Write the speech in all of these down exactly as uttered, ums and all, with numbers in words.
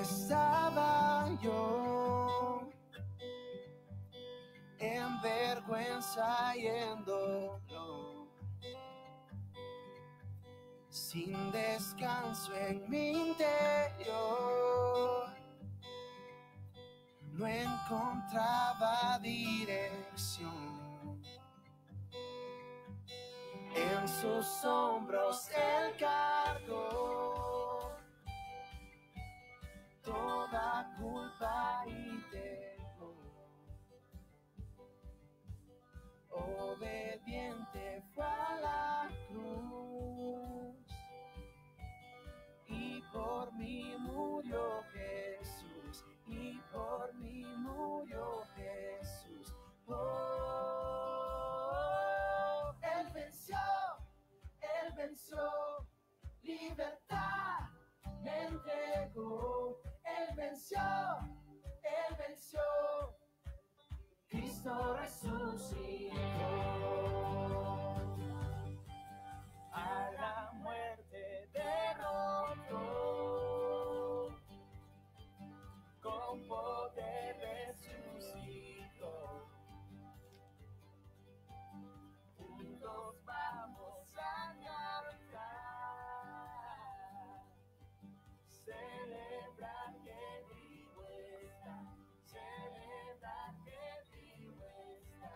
estaba yo en vergüenza y en dolor, sin descanso en mi interior, no encontraba dirección. En sus hombros Él cargó toda culpa y temor. Obediente fue a la cruz y por mí murió Jesús, y por mí murió Jesús. Oh, Él venció, Él venció, libertad me entregó. Él venció, Él venció, Cristo resucitó. A la muerte derrotó, con poder resucitó. Juntos vamos a cantar, celebrar que vivo está, celebrar que vivo está.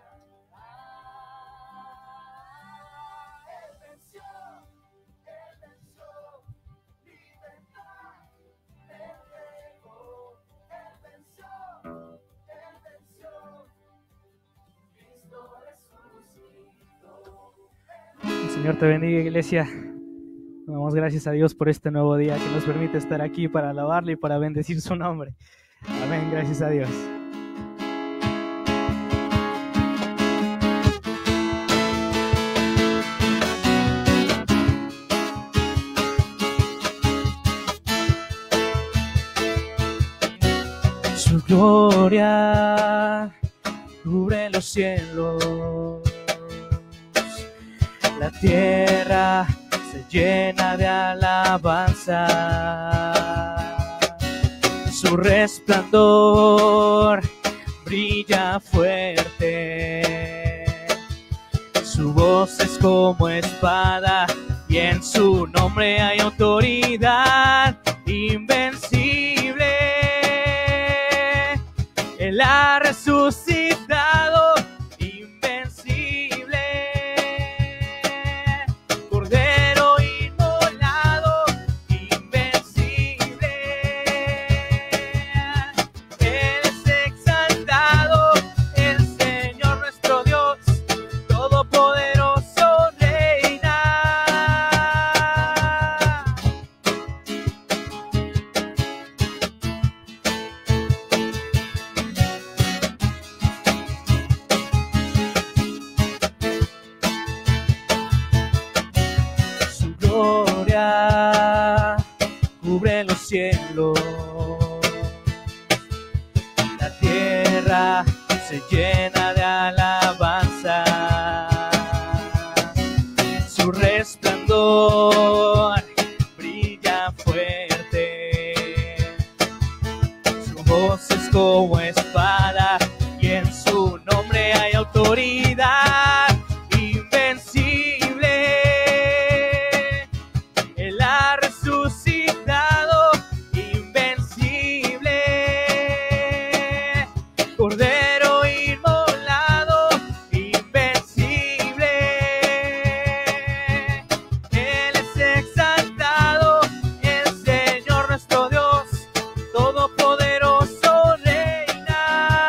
Ah, Él venció, Él venció, libertad me entregó. Él venció, Él venció, Cristo resucitó. El Señor te bendiga, iglesia. Damos gracias a Dios por este nuevo día que nos permite estar aquí para alabarle y para bendecir su nombre. Amén, gracias a Dios. Su gloria cubre los cielos, la tierra se llena de alabanza. Su resplandor brilla fuerte, su voz es como espada y en su nombre hay autoridad invencible. Él ha resucitado, invencible, Cordero inmolado, invencible. Él es exaltado, el Señor nuestro Dios, todopoderoso reina. Su gloria cubre los cielos, la tierra se llena de alabanza. Su resplandor brilla fuerte, su voz es como espada y en su nombre hay autoridad invencible. Él ha resucitado, invencible, Cordero inmolado, invencible. Él es exaltado, el Señor nuestro Dios, todopoderoso reina.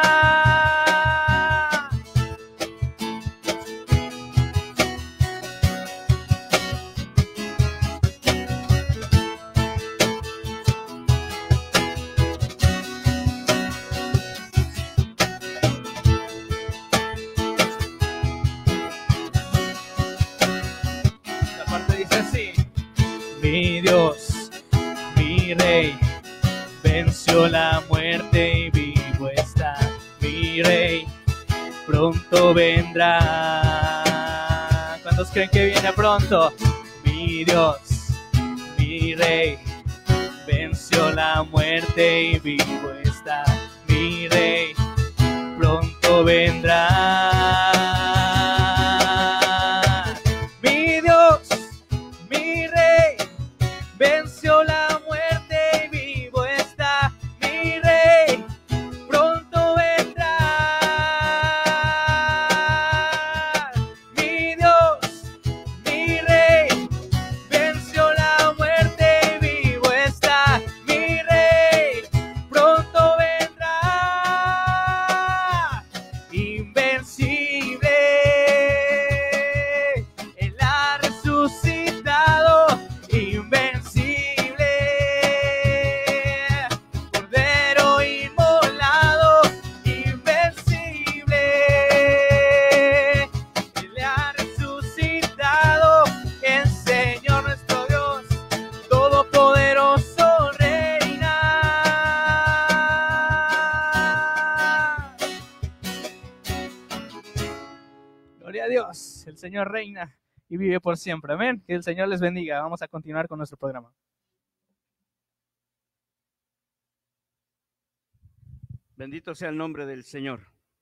La parte dice así: mi Dios, mi Rey, venció la muerte y vivo está. Mi Rey pronto vendrá. ¿Cuántos creen que viene pronto? Mi Dios, mi Rey, venció la muerte y vivo está. Mi Rey pronto vendrá. Mi Dios, mi Rey, venció la muerte y vivo está. Mi Rey pronto vendrá. Mi Dios, mi Rey, venció la muerte y vivo está. Mi Rey pronto vendrá. Invencible, Él ha resucitado. Invencible, Cordero inmolado. Invencible, Él ha resucitado. El Señor nuestro Dios Todopoderoso reina. Gloria a Dios, el Señor reina y vive por siempre. Amén. Que el Señor les bendiga. Vamos a continuar con nuestro programa. Bendito sea el nombre del Señor.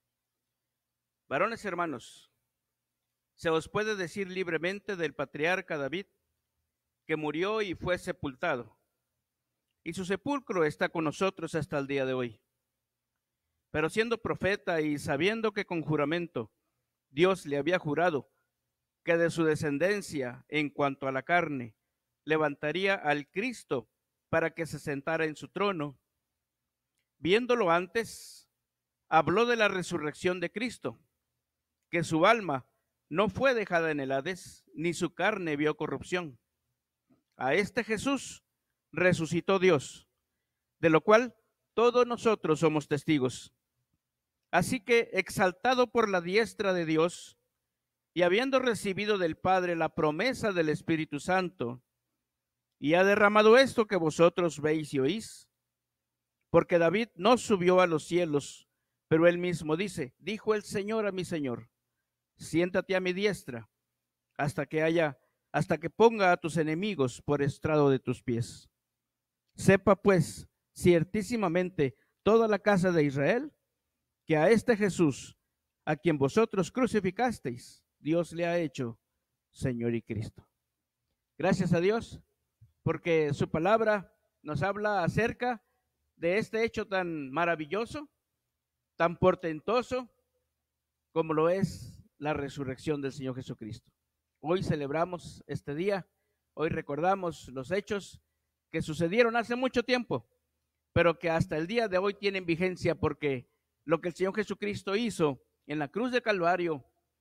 Varones hermanos, se os puede decir libremente del patriarca David, que murió y fue sepultado, y su sepulcro está con nosotros hasta el día de hoy. Pero siendo profeta y sabiendo que con juramento Dios le había jurado que de su descendencia, en cuanto a la carne, levantaría al Cristo para que se sentara en su trono, viéndolo antes, habló de la resurrección de Cristo, que su alma no fue dejada en el Hades, ni su carne vio corrupción. A este Jesús resucitó Dios, de lo cual todos nosotros somos testigos. Así que, exaltado por la diestra de Dios, y habiendo recibido del Padre la promesa del Espíritu Santo, y ha derramado esto que vosotros veis y oís, porque David no subió a los cielos, pero él mismo dice, dijo el Señor a mi Señor, siéntate a mi diestra, hasta que haya, hasta que ponga a tus enemigos por estrado de tus pies. Sepa pues, ciertísimamente, toda la casa de Israel, que a este Jesús, a quien vosotros crucificasteis, Dios le ha hecho Señor y Cristo. Gracias a Dios, porque su palabra nos habla acerca de este hecho tan maravilloso, tan portentoso, como lo es la resurrección del Señor Jesucristo. Hoy celebramos este día, hoy recordamos los hechos que sucedieron hace mucho tiempo, pero que hasta el día de hoy tienen vigencia, porque lo que el Señor Jesucristo hizo en la cruz de Calvario,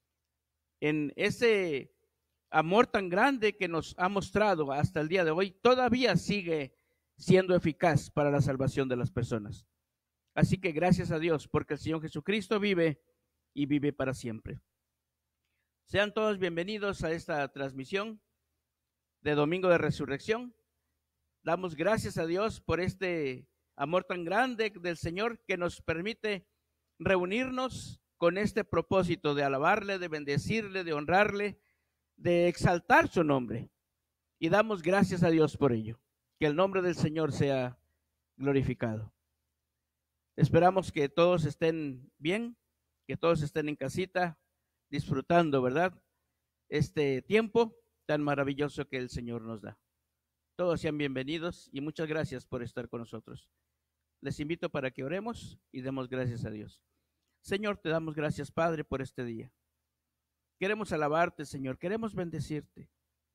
en ese amor tan grande que nos ha mostrado hasta el día de hoy, todavía sigue siendo eficaz para la salvación de las personas. Así que gracias a Dios, porque el Señor Jesucristo vive y vive para siempre. Sean todos bienvenidos a esta transmisión de Domingo de Resurrección. Damos gracias a Dios por este amor tan grande del Señor que nos permite reunirnos con este propósito de alabarle, de bendecirle, de honrarle, de exaltar su nombre. Y damos gracias a Dios por ello. Que el nombre del Señor sea glorificado. Esperamos que todos estén bien, que todos estén en casita, disfrutando, ¿verdad?, este tiempo tan maravilloso que el Señor nos da. Todos sean bienvenidos y muchas gracias por estar con nosotros. Les invito para que oremos y demos gracias a Dios. Señor, te damos gracias, Padre, por este día. Queremos alabarte, Señor, queremos bendecirte.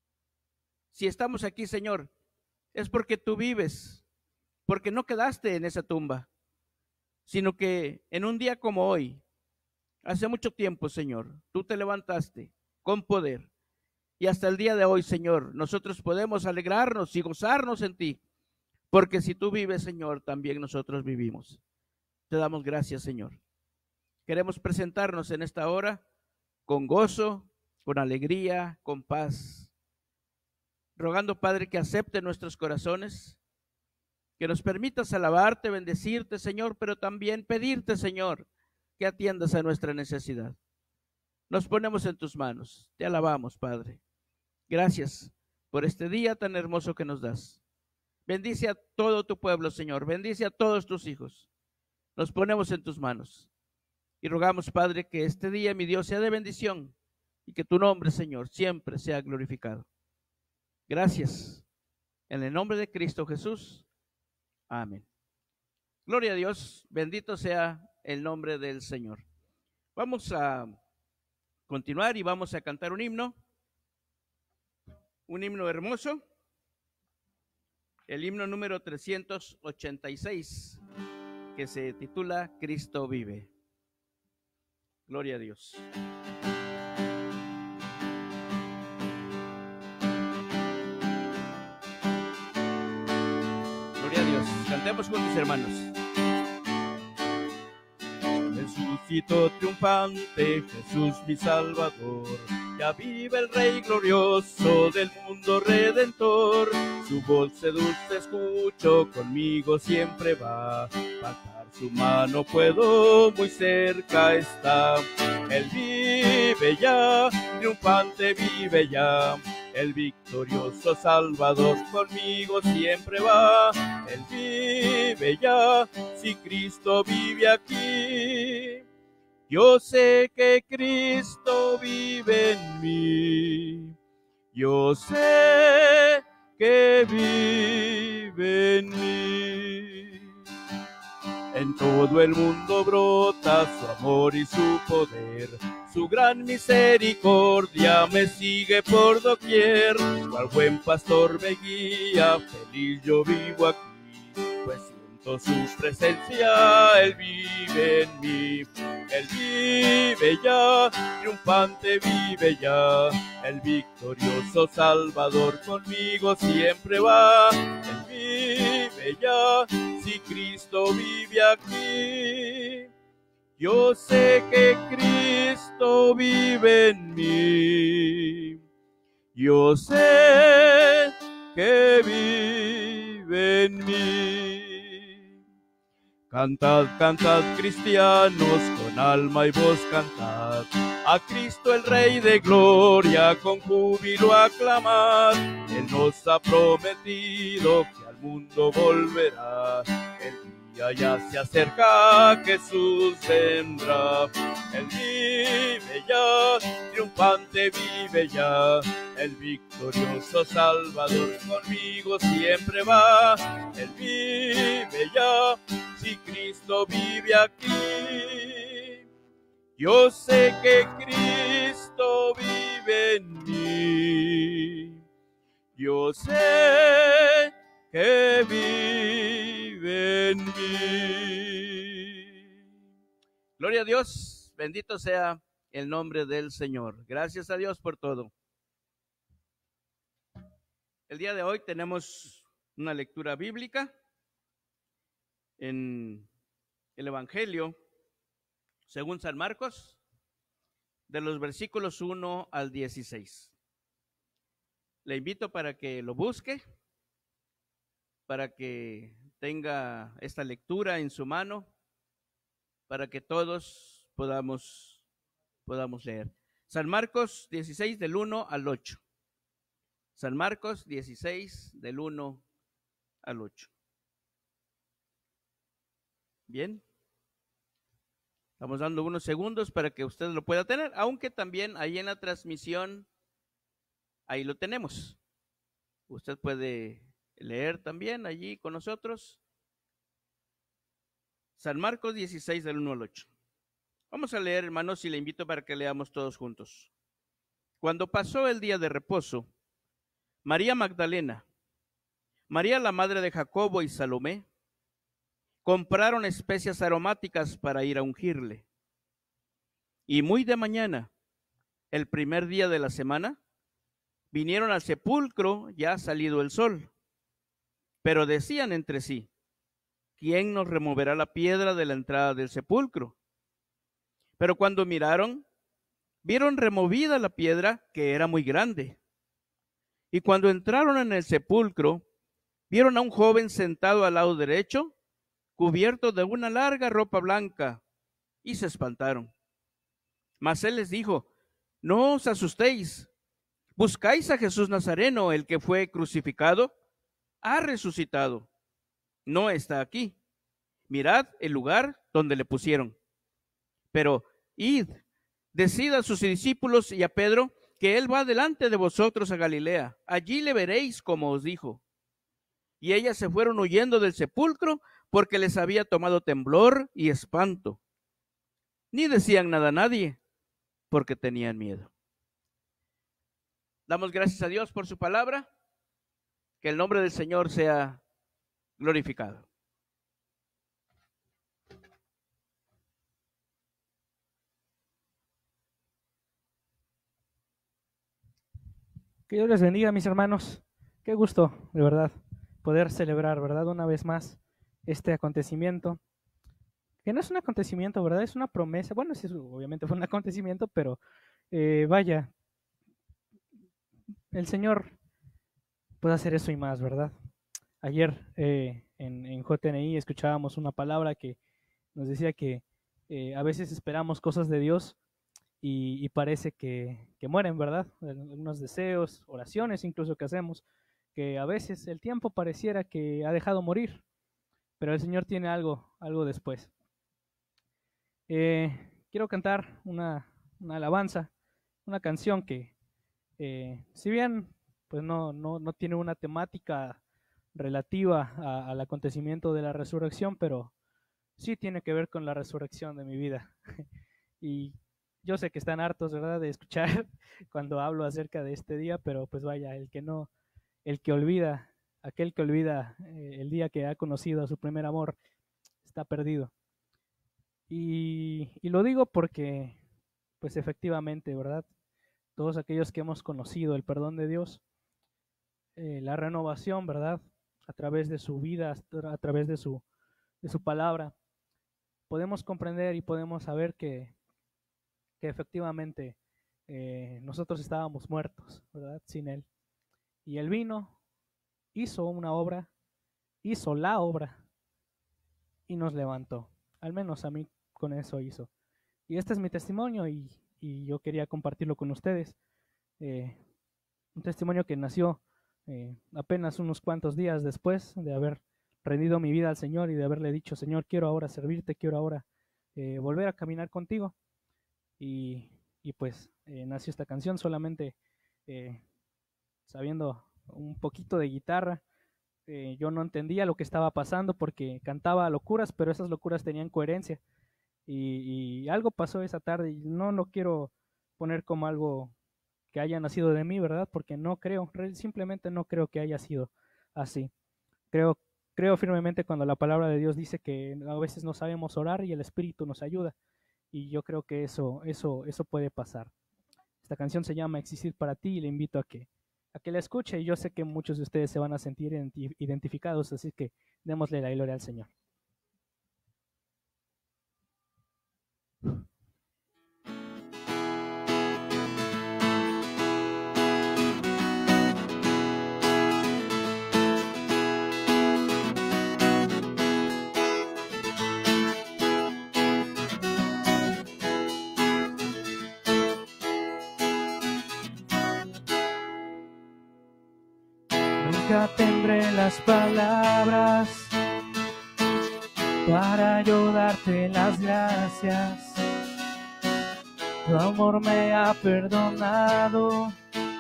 Si estamos aquí, Señor, es porque tú vives, porque no quedaste en esa tumba, sino que en un día como hoy, hace mucho tiempo, Señor, tú te levantaste con poder. Y hasta el día de hoy, Señor, nosotros podemos alegrarnos y gozarnos en ti, porque si tú vives, Señor, también nosotros vivimos. Te damos gracias, Señor. Queremos presentarnos en esta hora con gozo, con alegría, con paz, rogando, Padre, que acepte nuestros corazones, que nos permitas alabarte, bendecirte, Señor, pero también pedirte, Señor, que atiendas a nuestra necesidad. Nos ponemos en tus manos, te alabamos, Padre. Gracias por este día tan hermoso que nos das. Bendice a todo tu pueblo, Señor. Bendice a todos tus hijos. Nos ponemos en tus manos. Y rogamos, Padre, que este día, mi Dios, sea de bendición y que tu nombre, Señor, siempre sea glorificado. Gracias. En el nombre de Cristo Jesús. Amén. Gloria a Dios. Bendito sea el nombre del Señor. Vamos a continuar y vamos a cantar un himno. Un himno hermoso. El himno número trescientos ochenta y seis, que se titula Cristo vive. Gloria a Dios. Gloria a Dios. Cantemos juntos, hermanos. Resucitó triunfante Jesús mi Salvador. Ya vive el Rey glorioso del mundo redentor. Su voz dulce escucho, conmigo siempre va. Palpar su mano puedo, muy cerca está. Él vive ya, triunfante vive ya. El victorioso Salvador conmigo siempre va. Él vive ya, si Cristo vive aquí. Yo sé que Cristo vive en mí. Yo sé que vive en mí. En todo el mundo brota su amor y su poder. Su gran misericordia me sigue por doquier. Cual buen pastor me guía, feliz yo vivo aquí. Pues siento su presencia, Él vive en mí. Él vive ya, triunfante vive ya. El victorioso Salvador conmigo siempre va. Él vive ya, si Cristo vive aquí. Yo sé que Cristo vive en mí. Yo sé que vive en mí. Cantad, cantad, cristianos, con alma y voz cantad. A Cristo el Rey de gloria, con júbilo aclamad. Él nos ha prometido que al mundo volverá. El día ya se acerca, Jesús vendrá. Él vive ya, triunfante vive ya. El victorioso Salvador conmigo siempre va. Él vive ya, si Cristo vive aquí. Yo sé que Cristo vive en mí. Yo sé que vive en mí. Gloria a Dios, bendito sea el nombre del Señor. Gracias a Dios por todo. El día de hoy tenemos una lectura bíblica en el Evangelio según San Marcos, de los versículos uno al dieciséis. Le invito para que lo busque, para que tenga esta lectura en su mano, para que todos podamos, podamos leer. San Marcos dieciséis, del uno al ocho. San Marcos dieciséis, del uno al ocho. Bien. Estamos dando unos segundos para que usted lo pueda tener, aunque también ahí en la transmisión, ahí lo tenemos. Usted puede leer también allí con nosotros. San Marcos dieciséis, del uno al ocho. Vamos a leer, hermanos, y le invito para que leamos todos juntos. Cuando pasó el día de reposo, María Magdalena, María la madre de Jacobo y Salomé, compraron especias aromáticas para ir a ungirle. Y muy de mañana, el primer día de la semana, vinieron al sepulcro ya salido el sol. Pero decían entre sí, ¿quién nos removerá la piedra de la entrada del sepulcro? Pero cuando miraron, vieron removida la piedra, que era muy grande. Y cuando entraron en el sepulcro, vieron a un joven sentado al lado derecho, cubierto de una larga ropa blanca, y se espantaron. Mas él les dijo, no os asustéis, ¿buscáis a Jesús Nazareno, el que fue crucificado? ha resucitado. No está aquí. Mirad el lugar donde le pusieron. Pero id, decid a sus discípulos y a Pedro que él va delante de vosotros a Galilea. Allí le veréis como os dijo. Y ellas se fueron huyendo del sepulcro porque les había tomado temblor y espanto. Ni decían nada a nadie porque tenían miedo. Damos gracias a Dios por su palabra. Que el nombre del Señor sea glorificado. Que Dios les bendiga, mis hermanos. Qué gusto, de verdad, poder celebrar, ¿verdad? Una vez más este acontecimiento. Que no es un acontecimiento, ¿verdad? Es una promesa. Bueno, sí, obviamente fue un acontecimiento, pero eh, vaya, el Señor puede hacer eso y más, ¿verdad? Ayer eh, en, en J N I escuchábamos una palabra que nos decía que eh, a veces esperamos cosas de Dios y, y parece que, que mueren, ¿verdad? Algunos deseos, oraciones incluso que hacemos, que a veces el tiempo pareciera que ha dejado morir, pero el Señor tiene algo, algo después. Eh, quiero cantar una, una alabanza, una canción que, eh, si bien pues no, no, no tiene una temática relativa a, al acontecimiento de la resurrección, pero sí tiene que ver con la resurrección de mi vida. Y yo sé que están hartos, ¿verdad?, de escuchar cuando hablo acerca de este día, pero pues vaya, el que no, el que olvida, aquel que olvida eh, el día que ha conocido a su primer amor, está perdido. Y, y lo digo porque, pues efectivamente, ¿verdad?, todos aquellos que hemos conocido el perdón de Dios, eh, la renovación, ¿verdad?, a través de su vida, a través de su, de su palabra, podemos comprender y podemos saber que, que efectivamente eh, nosotros estábamos muertos, ¿verdad?, sin Él. Y Él vino, hizo una obra, hizo la obra y nos levantó. Al menos a mí con eso hizo. Y este es mi testimonio y, y yo quería compartirlo con ustedes. Eh, un testimonio que nació eh, apenas unos cuantos días después de haber rendido mi vida al Señor y de haberle dicho: Señor, quiero ahora servirte, quiero ahora eh, volver a caminar contigo. Y, y pues eh, nació esta canción solamente eh, sabiendo un poquito de guitarra. Eh, yo no entendía lo que estaba pasando porque cantaba locuras, pero esas locuras tenían coherencia. Y, y algo pasó esa tarde y no lo quiero poner como algo que haya nacido de mí, ¿verdad? Porque no creo, simplemente no creo que haya sido así. Creo, creo firmemente cuando la palabra de Dios dice que a veces no sabemos orar y el Espíritu nos ayuda. Y yo creo que eso, eso, eso puede pasar. Esta canción se llama Existir para ti y le invito a que, a que la escuche. Y yo sé que muchos de ustedes se van a sentir identificados, así que démosle la gloria al Señor. Nunca tendré las palabras para yo darte las gracias. Tu amor me ha perdonado,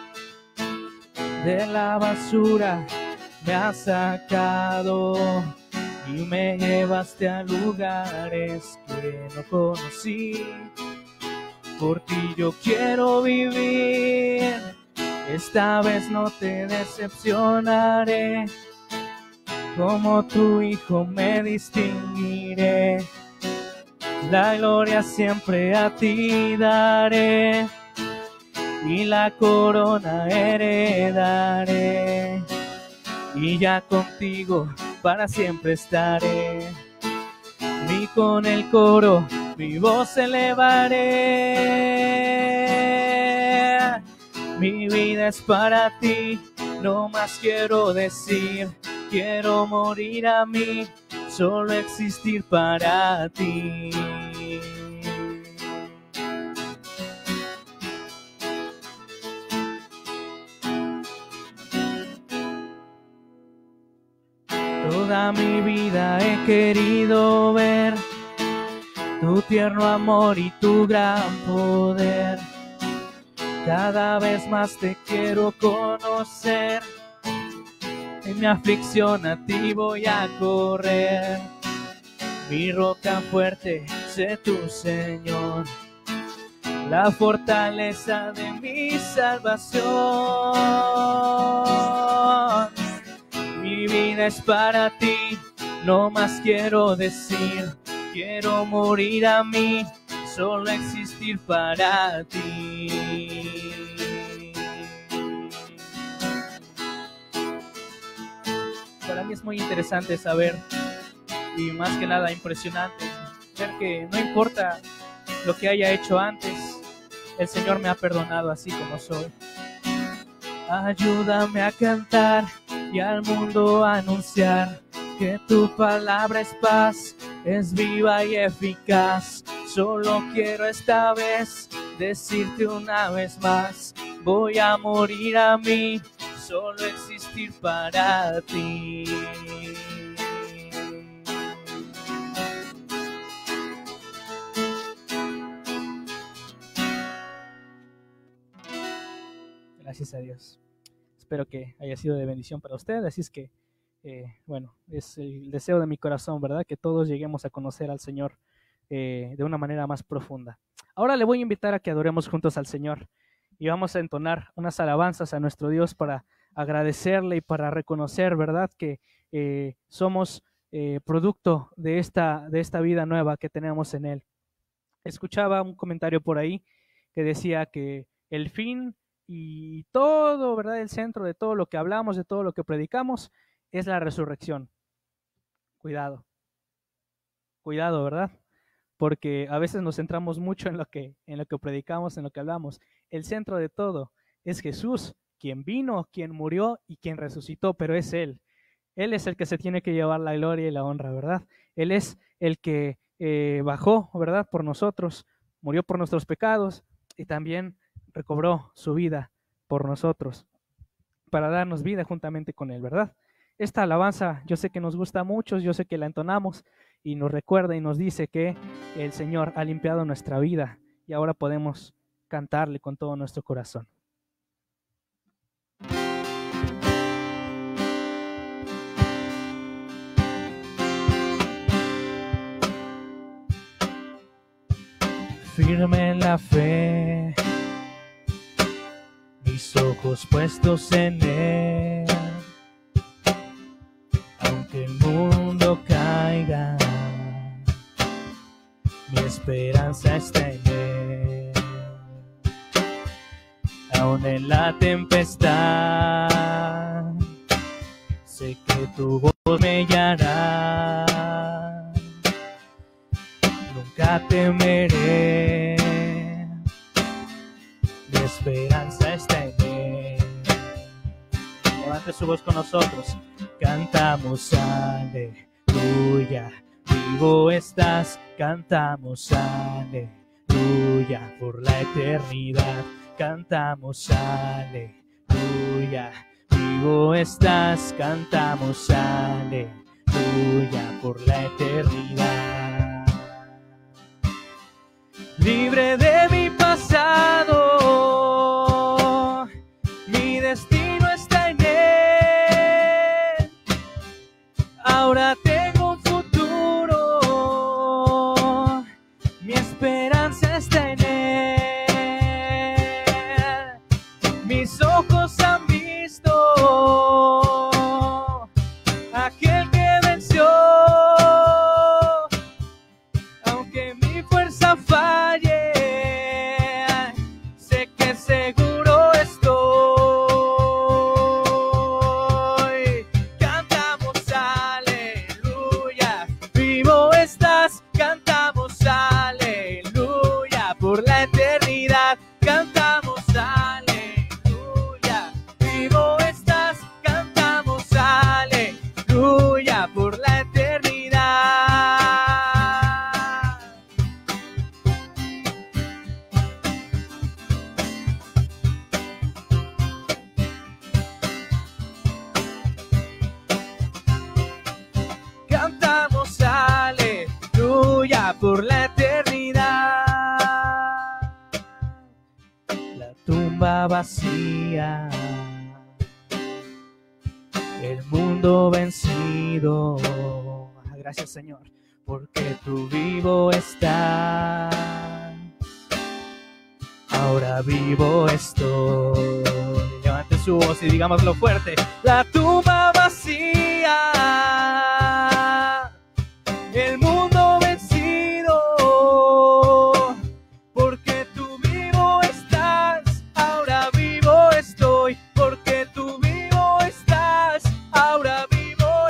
de la basura me has sacado y me llevaste a lugares que no conocí. Por ti yo quiero vivir, esta vez no te decepcionaré, como tu hijo me distinguiré. La gloria siempre a ti daré y la corona heredaré, y ya contigo para siempre estaré. Y con el coro mi voz elevaré. Mi vida es para ti, no más quiero decir. Quiero morir a mí, solo existir para ti. Toda mi vida he querido ver tu tierno amor y tu gran poder. Cada vez más te quiero conocer. En mi aflicción a ti voy a correr. Mi roca fuerte, sé tu Señor, la fortaleza de mi salvación. Mi vida es para ti, no más quiero decir. Quiero morir a mí, solo existir para ti. Para mí es muy interesante saber, y más que nada impresionante, ver que no importa lo que haya hecho antes, el Señor me ha perdonado así como soy. Ayúdame a cantar y al mundo a anunciar que tu palabra es paz, es viva y eficaz. Solo quiero esta vez decirte una vez más, voy a morir a mí, solo existir para ti. Gracias a Dios. Espero que haya sido de bendición para usted. Así es que, eh, bueno, es el deseo de mi corazón, ¿verdad? Que todos lleguemos a conocer al Señor eh, de una manera más profunda. Ahora le voy a invitar a que adoremos juntos al Señor y vamos a entonar unas alabanzas a nuestro Dios para agradecerle y para reconocer, ¿verdad? Que eh, somos eh, producto de esta, de esta vida nueva que tenemos en Él. Escuchaba un comentario por ahí que decía que el fin y todo, ¿verdad? El centro de todo lo que hablamos, de todo lo que predicamos, es la resurrección. Cuidado. Cuidado, ¿verdad? Porque a veces nos centramos mucho en lo que, en lo que predicamos, en lo que hablamos. El centro de todo es Jesús, quien vino, quien murió y quien resucitó, pero es Él. Él es el que se tiene que llevar la gloria y la honra, ¿verdad? Él es el que eh, bajó, ¿verdad? Por nosotros, murió por nuestros pecados y también recobró su vida por nosotros para darnos vida juntamente con Él, ¿verdad? Esta alabanza yo sé que nos gusta a muchos, yo sé que la entonamos y nos recuerda y nos dice que el Señor ha limpiado nuestra vida y ahora podemos cantarle con todo nuestro corazón. Firme en la fe, mis ojos puestos en Él, aunque el mundo caiga, mi esperanza está en Él. Aún en la tempestad, sé que tu voz me guiará. Nunca temeré, mi esperanza está en Él. Levante su voz con nosotros. Cantamos aleluya, vivo estás. Cantamos aleluya por la eternidad. Cantamos aleluya, vivo estás. Cantamos aleluya por la eternidad. Libre de mi pasado, mi destino está en Él. Ahora tengo un futuro, mi esperanza está en Él. Mis ojos han visto aquel que venció. Aunque mi fuerza falle, vacía, el mundo vencido. Gracias, Señor, porque tú vivo estás. Ahora vivo estoy. Levante su voz y digámoslo fuerte. La tumba vacía, el mundo vencido, porque tú vivo estás. Ahora vivo estoy, porque tú vivo estás. Ahora vivo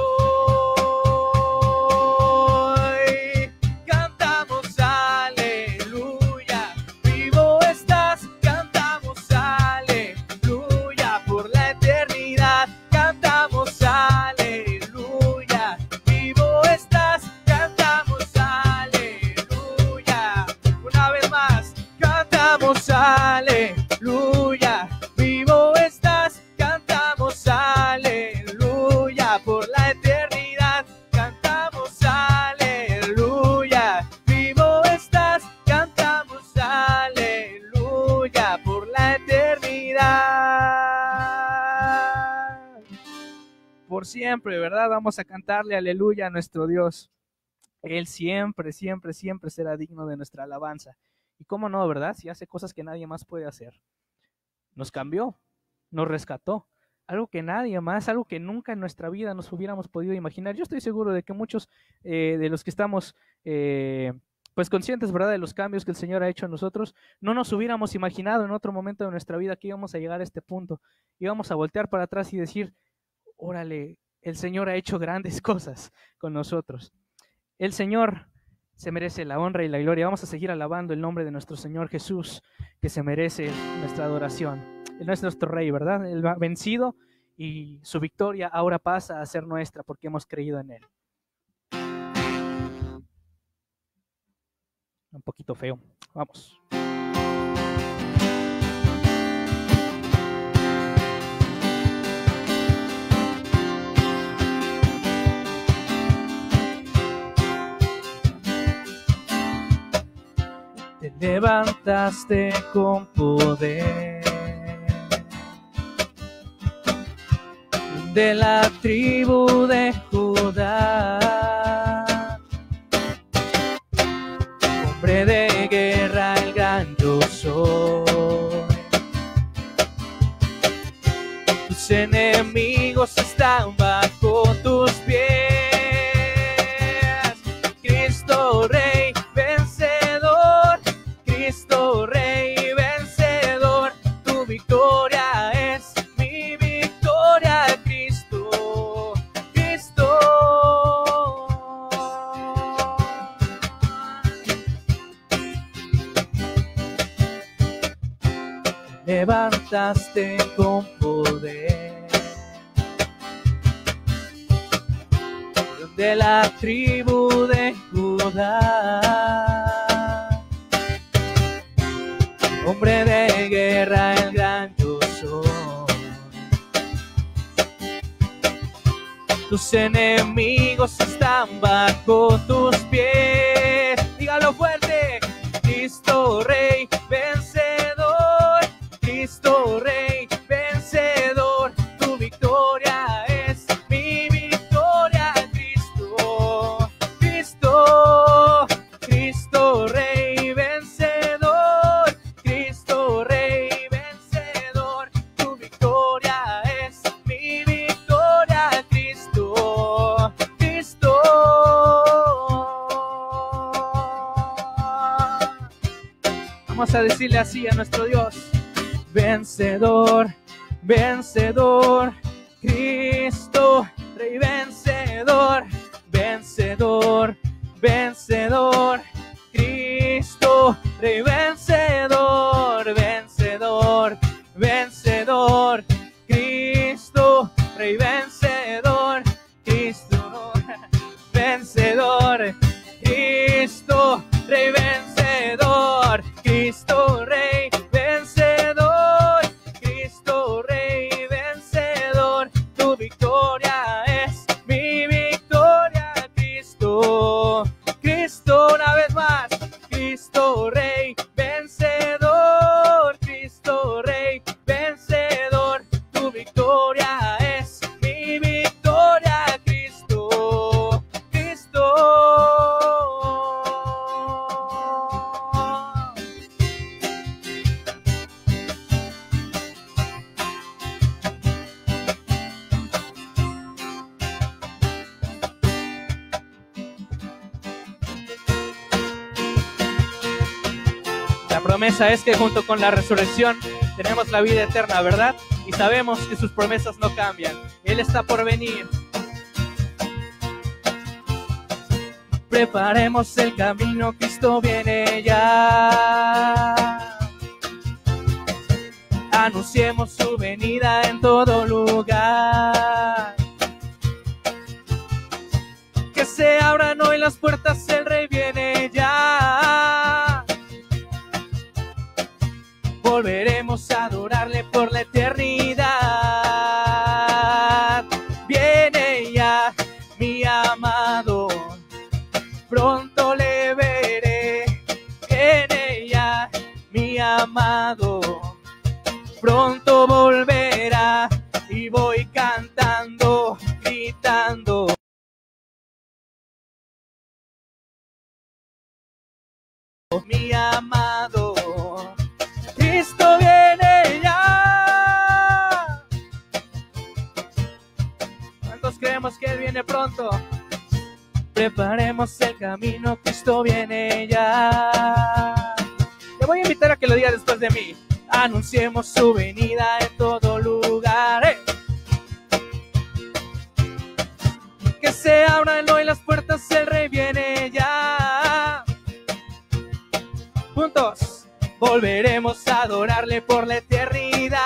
estoy. Cantamos aleluya, vivo estás. Cantamos aleluya por la eternidad. Cantamos aleluya, vivo estás. Cantamos aleluya. Una vez más, cantamos aleluya, vivo estás. Cantamos aleluya por la eternidad. Cantamos aleluya, vivo estás. Cantamos aleluya por la eternidad. Por siempre, ¿verdad? Vamos a cantarle aleluya a nuestro Dios. Él siempre, siempre, siempre será digno de nuestra alabanza. Y cómo no, ¿verdad? Si hace cosas que nadie más puede hacer. Nos cambió, nos rescató. Algo que nadie más, algo que nunca en nuestra vida nos hubiéramos podido imaginar. Yo estoy seguro de que muchos eh, de los que estamos eh, pues conscientes, ¿verdad?, de los cambios que el Señor ha hecho en nosotros, no nos hubiéramos imaginado en otro momento de nuestra vida que íbamos a llegar a este punto. Íbamos a voltear para atrás y decir, órale, el Señor ha hecho grandes cosas con nosotros. El Señor se merece la honra y la gloria. Vamos a seguir alabando el nombre de nuestro Señor Jesús, que se merece nuestra adoración. Él no es nuestro Rey, ¿verdad? Él ha vencido y su victoria ahora pasa a ser nuestra porque hemos creído en Él. Un poquito feo. Vamos. Te levantaste con poder de la tribu de Judá, hombre de guerra, el gran yo soy. Tus enemigos están bajo tus pies. Cristo Rey vencedor, Cristo Rey vencedor, tu victoria es mi victoria, Cristo, Cristo. Levantaste con poder de la tribu de Judá, hombre de guerra, el gran yo soy. Tus enemigos están bajo tus pies. Dígalo fuerte. Cristo Rey vencedor, Cristo Rey vencedor, tu victoria es mi victoria, Cristo, Cristo, Cristo Rey vencedor, Cristo Rey vencedor, tu victoria es mi victoria, Cristo, Cristo. Vamos a decirle así a nuestro Dios. Vencedor, vencedor, Cristo, Rey vencedor, vencedor, vencedor, Cristo, Rey vencedor, vencedor, vencedor, Cristo, Rey vencedor, Cristo, vencedor, Cristo, Rey vencedor, Cristo, Rey vencedor, Cristo, Rey vencedor, tu victoria es mi victoria, Cristo, Cristo, una vez más, Cristo, Rey vencedor, Cristo, Rey promesa es que junto con la resurrección tenemos la vida eterna, ¿verdad? Y sabemos que sus promesas no cambian. Él está por venir. Preparemos el camino, Cristo viene ya. Anunciemos su venida en todo lugar. Que se abran hoy las puertas, el Rey viene ya. Volveremos a adorarle por la eternidad. Viene ya mi amado, pronto le veré. Viene ya mi amado, pronto volverá. Y voy cantando, gritando. Mi amado, Cristo viene ya. ¿Cuántos creemos que Él viene pronto? Preparemos el camino, Cristo viene ya. Te voy a invitar a que lo digas después de mí. Anunciemos su venida en todo lugar. ¡Eh! Que se abran hoy las puertas, el Rey viene ya. Juntos volveremos a adorarle por la eternidad.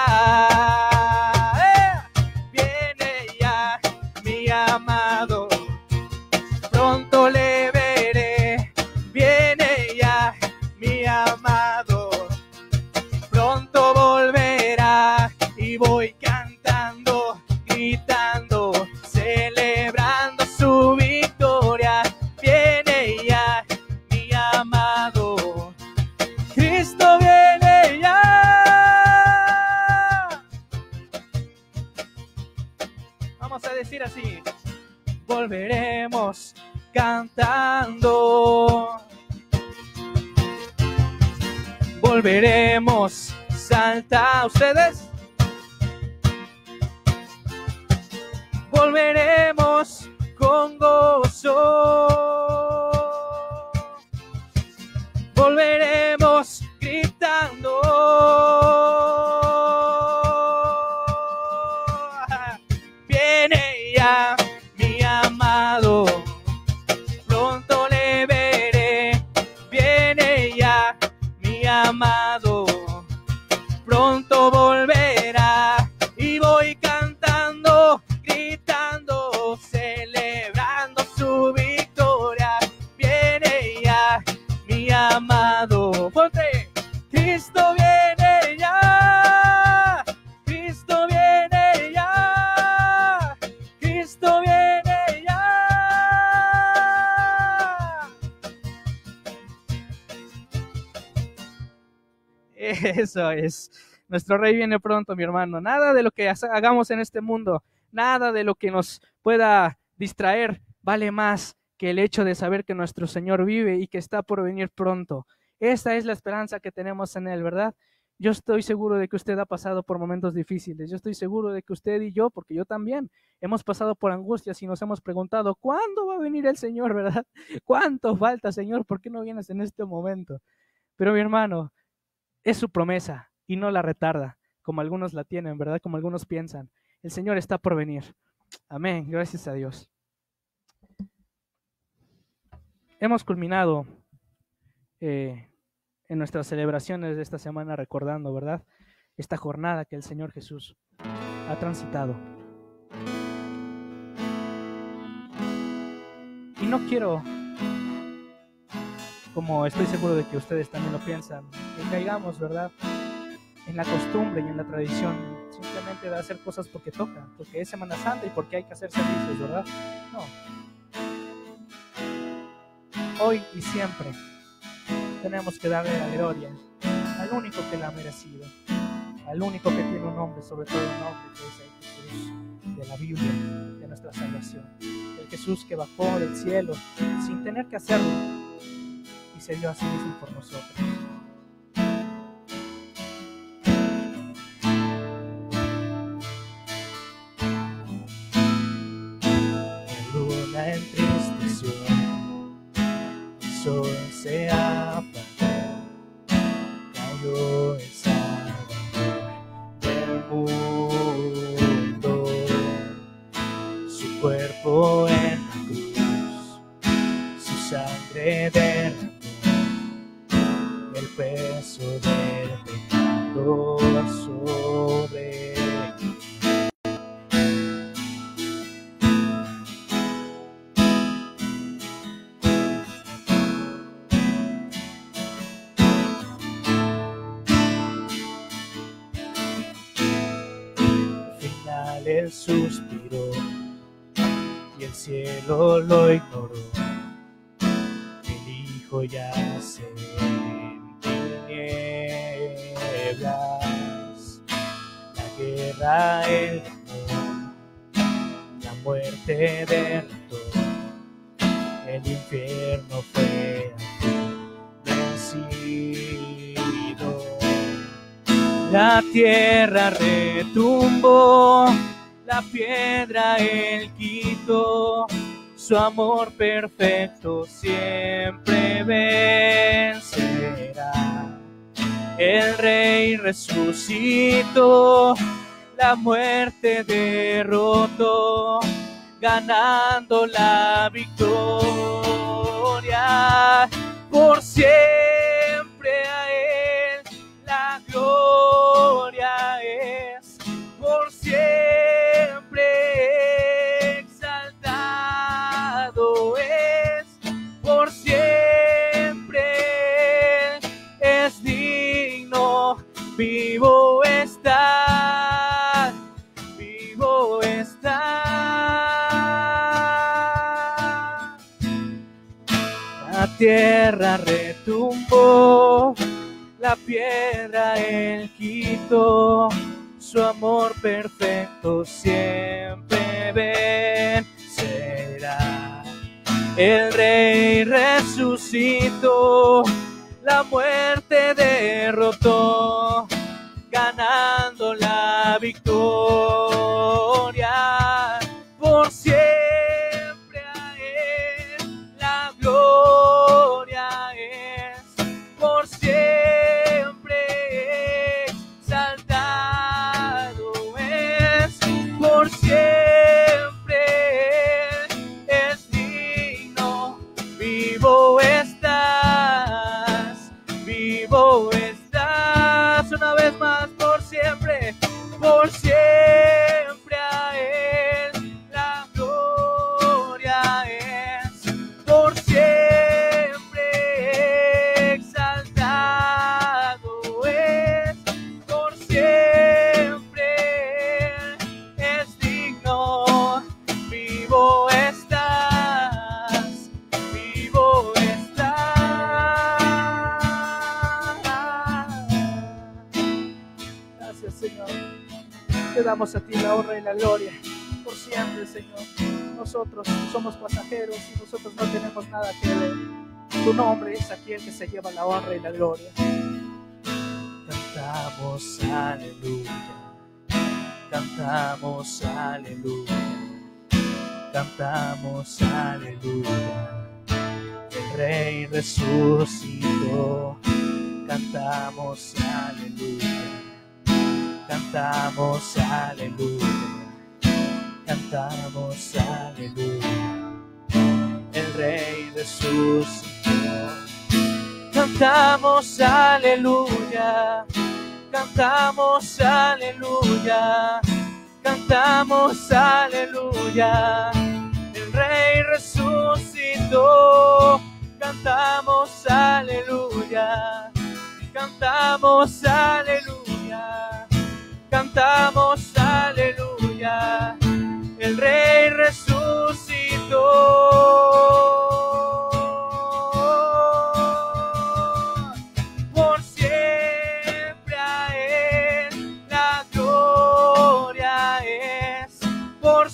¡Eh! Viene ya mi amado, pronto le veré. Viene ya mi amado, pronto volverá. Y voy cantando, gritando, celebrando su victoria. Viene ya mi amado, Cristo viene ya. Vamos a decir así. Volveremos cantando. Volveremos saltar. ¿Ustedes? Volveremos con gozo. Volveremos gritando. Viene ya mi amado, pronto le veré. Viene ya mi amado, pronto volverá. Y voy cantando, gritando, celebrando su victoria. Viene ya mi amado. Ponte. Cristo viene ya. Cristo viene ya. Cristo viene ya. Eso es. Nuestro Rey viene pronto, mi hermano. Nada de lo que hagamos en este mundo, nada de lo que nos pueda distraer, vale más que el hecho de saber que nuestro Señor vive y que está por venir pronto. Esa es la esperanza que tenemos en Él, ¿verdad? Yo estoy seguro de que usted ha pasado por momentos difíciles. Yo estoy seguro de que usted y yo, porque yo también, hemos pasado por angustias y nos hemos preguntado, ¿cuándo va a venir el Señor, verdad? ¿Cuánto falta, Señor? ¿Por qué no vienes en este momento? Pero mi hermano, es su promesa y no la retarda, como algunos la tienen, ¿verdad? Como algunos piensan. El Señor está por venir. Amén. Gracias a Dios. Hemos culminado eh, en nuestras celebraciones de esta semana recordando, ¿verdad? Esta jornada que el Señor Jesús ha transitado. Y no quiero, como estoy seguro de que ustedes también lo piensan, que caigamos, ¿verdad?, en la costumbre y en la tradición simplemente de hacer cosas porque toca, porque es Semana Santa y porque hay que hacer servicios, ¿verdad? No. Hoy y siempre tenemos que darle la gloria al único que la ha merecido, al único que tiene un nombre, sobre todo un nombre, que es el Jesús de la Biblia, de nuestra salvación. El Jesús que bajó del cielo sin tener que hacerlo y se dio a sí mismo por nosotros. La entristeció, el sol se apagó, cuerpo en la cruz, su sangre derramó el peso del pecado sobre mí. Al final él suspiró y el cielo lo ignoró. El Hijo yace en tinieblas. La guerra él ganó, la muerte derrotó, el infierno fue vencido. La tierra retumbó, la piedra él quitó, su amor perfecto siempre vencerá. El Rey resucitó, la muerte derrotó, ganando la victoria. Por siempre a él la gloria es, por siempre exaltado es, por siempre es digno, vivo está, vivo está. La tierra retumbó, la piedra él quitó, su amor perfecto siempre vencerá. El Rey resucitó, la muerte derrotó, ganando la victoria. Por siempre a él la gloria es, por siempre exaltado es, por siempre es digno, vivo estás, vivo estás. Una vez más, por siempre, por siempre a él la gloria es, por siempre exaltado es, por siempre es digno, vivo estás, vivo estás. Gracias, Señor. Te damos a ti la honra y la gloria por siempre, Señor. Nosotros somos pasajeros y nosotros no tenemos nada que ver. Tu nombre es aquel que se lleva la honra y la gloria. Cantamos aleluya, cantamos aleluya, cantamos aleluya. El Rey resucitó, cantamos aleluya, cantamos aleluya, cantamos aleluya. El Rey resucitó, cantamos aleluya, cantamos aleluya, cantamos aleluya. El Rey resucitó, cantamos aleluya, cantamos aleluya, cantamos aleluya. El Rey resucitó. Por siempre a él la gloria es, por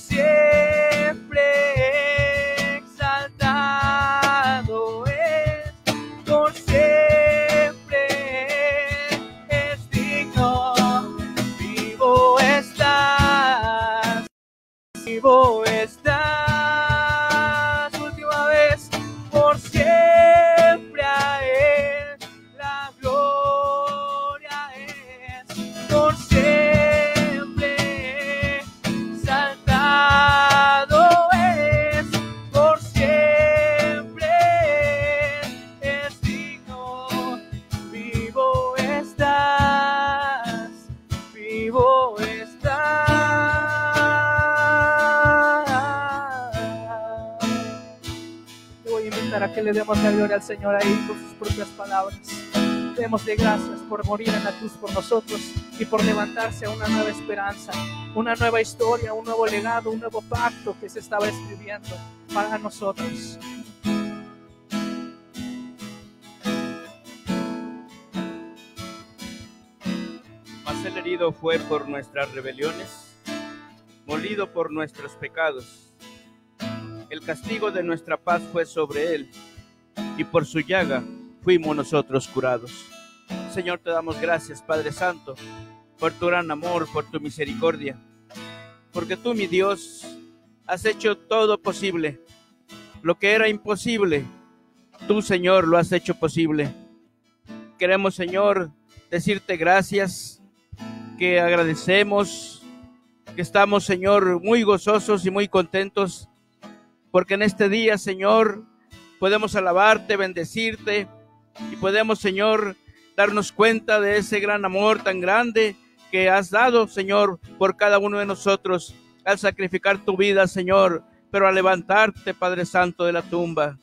siempre exaltado es, por siempre es digno, vivo estás, vivo estás. para que le demos la gloria al Señor ahí con sus propias palabras. Démosle gracias por morir en la cruz por nosotros y por levantarse a una nueva esperanza, una nueva historia, un nuevo legado, un nuevo pacto que se estaba escribiendo para nosotros. Mas el herido fue por nuestras rebeliones, molido por nuestros pecados. El castigo de nuestra paz fue sobre él, y por su llaga fuimos nosotros curados. Señor, te damos gracias, Padre Santo, por tu gran amor, por tu misericordia, porque tú, mi Dios, has hecho todo posible. Lo que era imposible, tú, Señor, lo has hecho posible. Queremos, Señor, decirte gracias, que agradecemos, que estamos, Señor, muy gozosos y muy contentos, porque en este día, Señor, podemos alabarte, bendecirte, y podemos, Señor, darnos cuenta de ese gran amor tan grande que has dado, Señor, por cada uno de nosotros, al sacrificar tu vida, Señor, pero al levantarte, Padre Santo, de la tumba.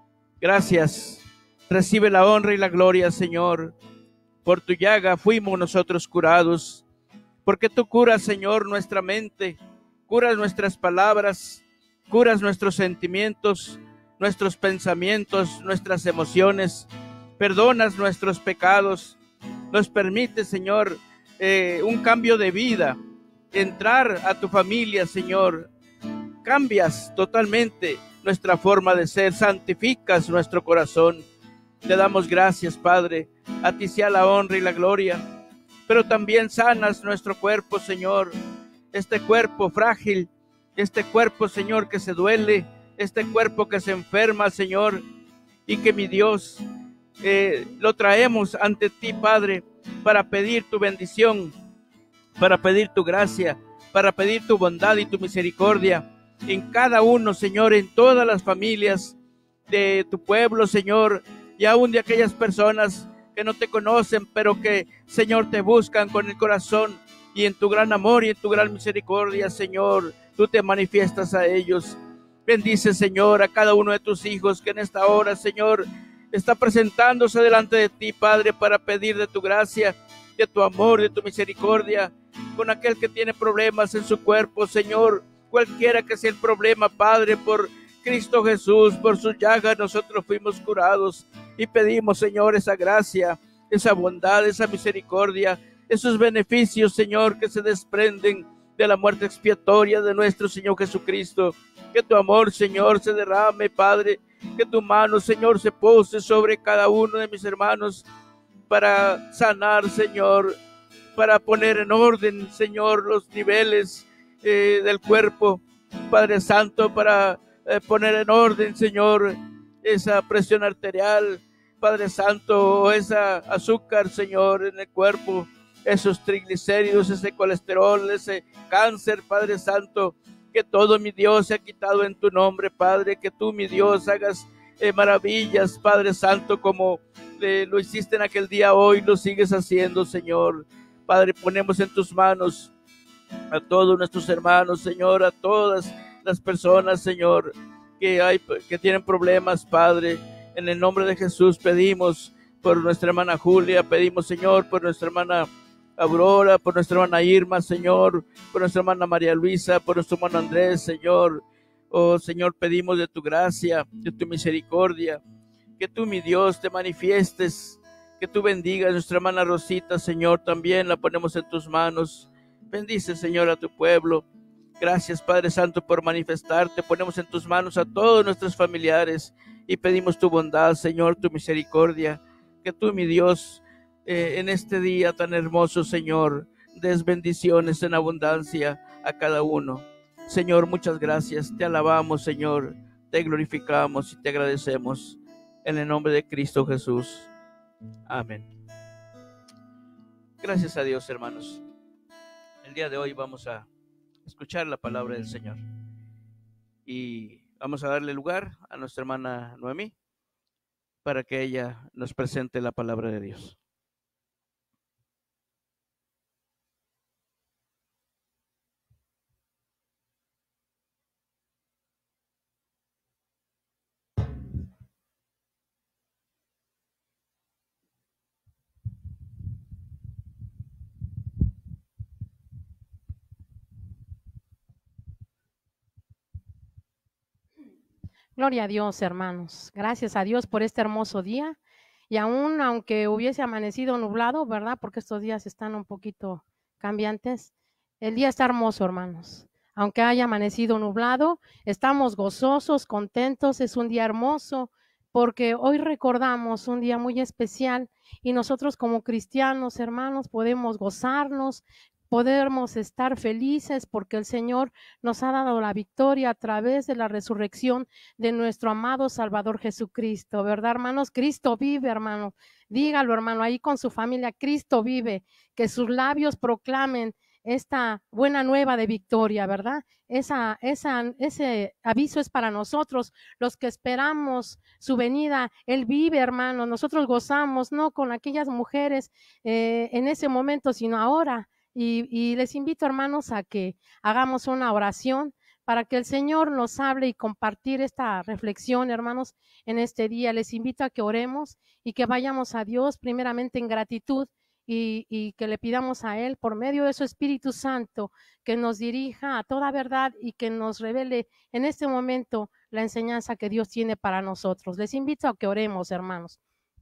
Gracias. Recibe la honra y la gloria, Señor. Por tu llaga fuimos nosotros curados, porque tú curas, Señor, nuestra mente, curas nuestras palabras, curas nuestros sentimientos, nuestros pensamientos, nuestras emociones, perdonas nuestros pecados, nos permite, Señor, eh, un cambio de vida, entrar a tu familia, Señor. Cambias totalmente nuestra forma de ser, santificas nuestro corazón. Te damos gracias, Padre, a ti sea la honra y la gloria, pero también sanas nuestro cuerpo, Señor, este cuerpo frágil, este cuerpo, Señor, que se duele, este cuerpo que se enferma, Señor, y que, mi Dios, eh, lo traemos ante ti, Padre, para pedir tu bendición, para pedir tu gracia, para pedir tu bondad y tu misericordia en cada uno, Señor, en todas las familias de tu pueblo, Señor, y aún de aquellas personas que no te conocen, pero que, Señor, te buscan con el corazón, y en tu gran amor y en tu gran misericordia, Señor, tú te manifiestas a ellos. Bendice, Señor, a cada uno de tus hijos que en esta hora, Señor, está presentándose delante de ti, Padre, para pedir de tu gracia, de tu amor, de tu misericordia, con aquel que tiene problemas en su cuerpo, Señor, cualquiera que sea el problema, Padre, por Cristo Jesús, por su llaga nosotros fuimos curados, y pedimos, Señor, esa gracia, esa bondad, esa misericordia, esos beneficios, Señor, que se desprenden de la muerte expiatoria de nuestro Señor Jesucristo. Que tu amor, Señor, se derrame, Padre, que tu mano, Señor, se pose sobre cada uno de mis hermanos para sanar, Señor, para poner en orden, Señor, los niveles eh, del cuerpo, Padre Santo, para eh, poner en orden, Señor, esa presión arterial, Padre Santo, o esa azúcar, Señor, en el cuerpo, esos triglicéridos, ese colesterol, ese cáncer, Padre Santo, que todo, mi Dios, se ha quitado en tu nombre, Padre, que tú, mi Dios, hagas eh, maravillas, Padre Santo, como eh, lo hiciste en aquel día, hoy lo sigues haciendo, Señor. Padre, ponemos en tus manos a todos nuestros hermanos, Señor, a todas las personas, Señor, que hay, que tienen problemas, Padre. En el nombre de Jesús pedimos por nuestra hermana Julia, pedimos, Señor, por nuestra hermana Aurora, por nuestra hermana Irma, Señor, por nuestra hermana María Luisa, por nuestro hermano Andrés, Señor. Oh, Señor, pedimos de tu gracia, de tu misericordia, que tú, mi Dios, te manifiestes, que tú bendigas a nuestra hermana Rosita, Señor, también la ponemos en tus manos. Bendice, Señor, a tu pueblo. Gracias, Padre Santo, por manifestarte. Ponemos en tus manos a todos nuestros familiares y pedimos tu bondad, Señor, tu misericordia, que tú, mi Dios, Eh, en este día tan hermoso, Señor, des bendiciones en abundancia a cada uno. Señor, muchas gracias, te alabamos, Señor, te glorificamos y te agradecemos en el nombre de Cristo Jesús. Amén. Gracias a Dios, hermanos. El día de hoy vamos a escuchar la palabra del Señor y vamos a darle lugar a nuestra hermana Noemí para que ella nos presente la palabra de Dios. Gloria a Dios, hermanos. Gracias a Dios por este hermoso día. Y aún aunque hubiese amanecido nublado, ¿verdad? Porque estos días están un poquito cambiantes. El día está hermoso, hermanos. Aunque haya amanecido nublado, estamos gozosos, contentos. Es un día hermoso porque hoy recordamos un día muy especial y nosotros como cristianos, hermanos, podemos gozarnos, podemos estar felices porque el Señor nos ha dado la victoria a través de la resurrección de nuestro amado Salvador Jesucristo, ¿verdad, hermanos? Cristo vive, hermano. Dígalo, hermano, ahí con su familia, Cristo vive, que sus labios proclamen esta buena nueva de victoria, ¿verdad? Esa, esa, ese aviso es para nosotros, los que esperamos su venida. Él vive, hermano. Nosotros gozamos, no con aquellas mujeres eh, en ese momento, sino ahora. Y, y les invito, hermanos, a que hagamos una oración para que el Señor nos hable y compartir esta reflexión, hermanos, en este día. Les invito a que oremos y que vayamos a Dios primeramente en gratitud y, y que le pidamos a Él por medio de su Espíritu Santo que nos dirija a toda verdad y que nos revele en este momento la enseñanza que Dios tiene para nosotros. Les invito a que oremos, hermanos.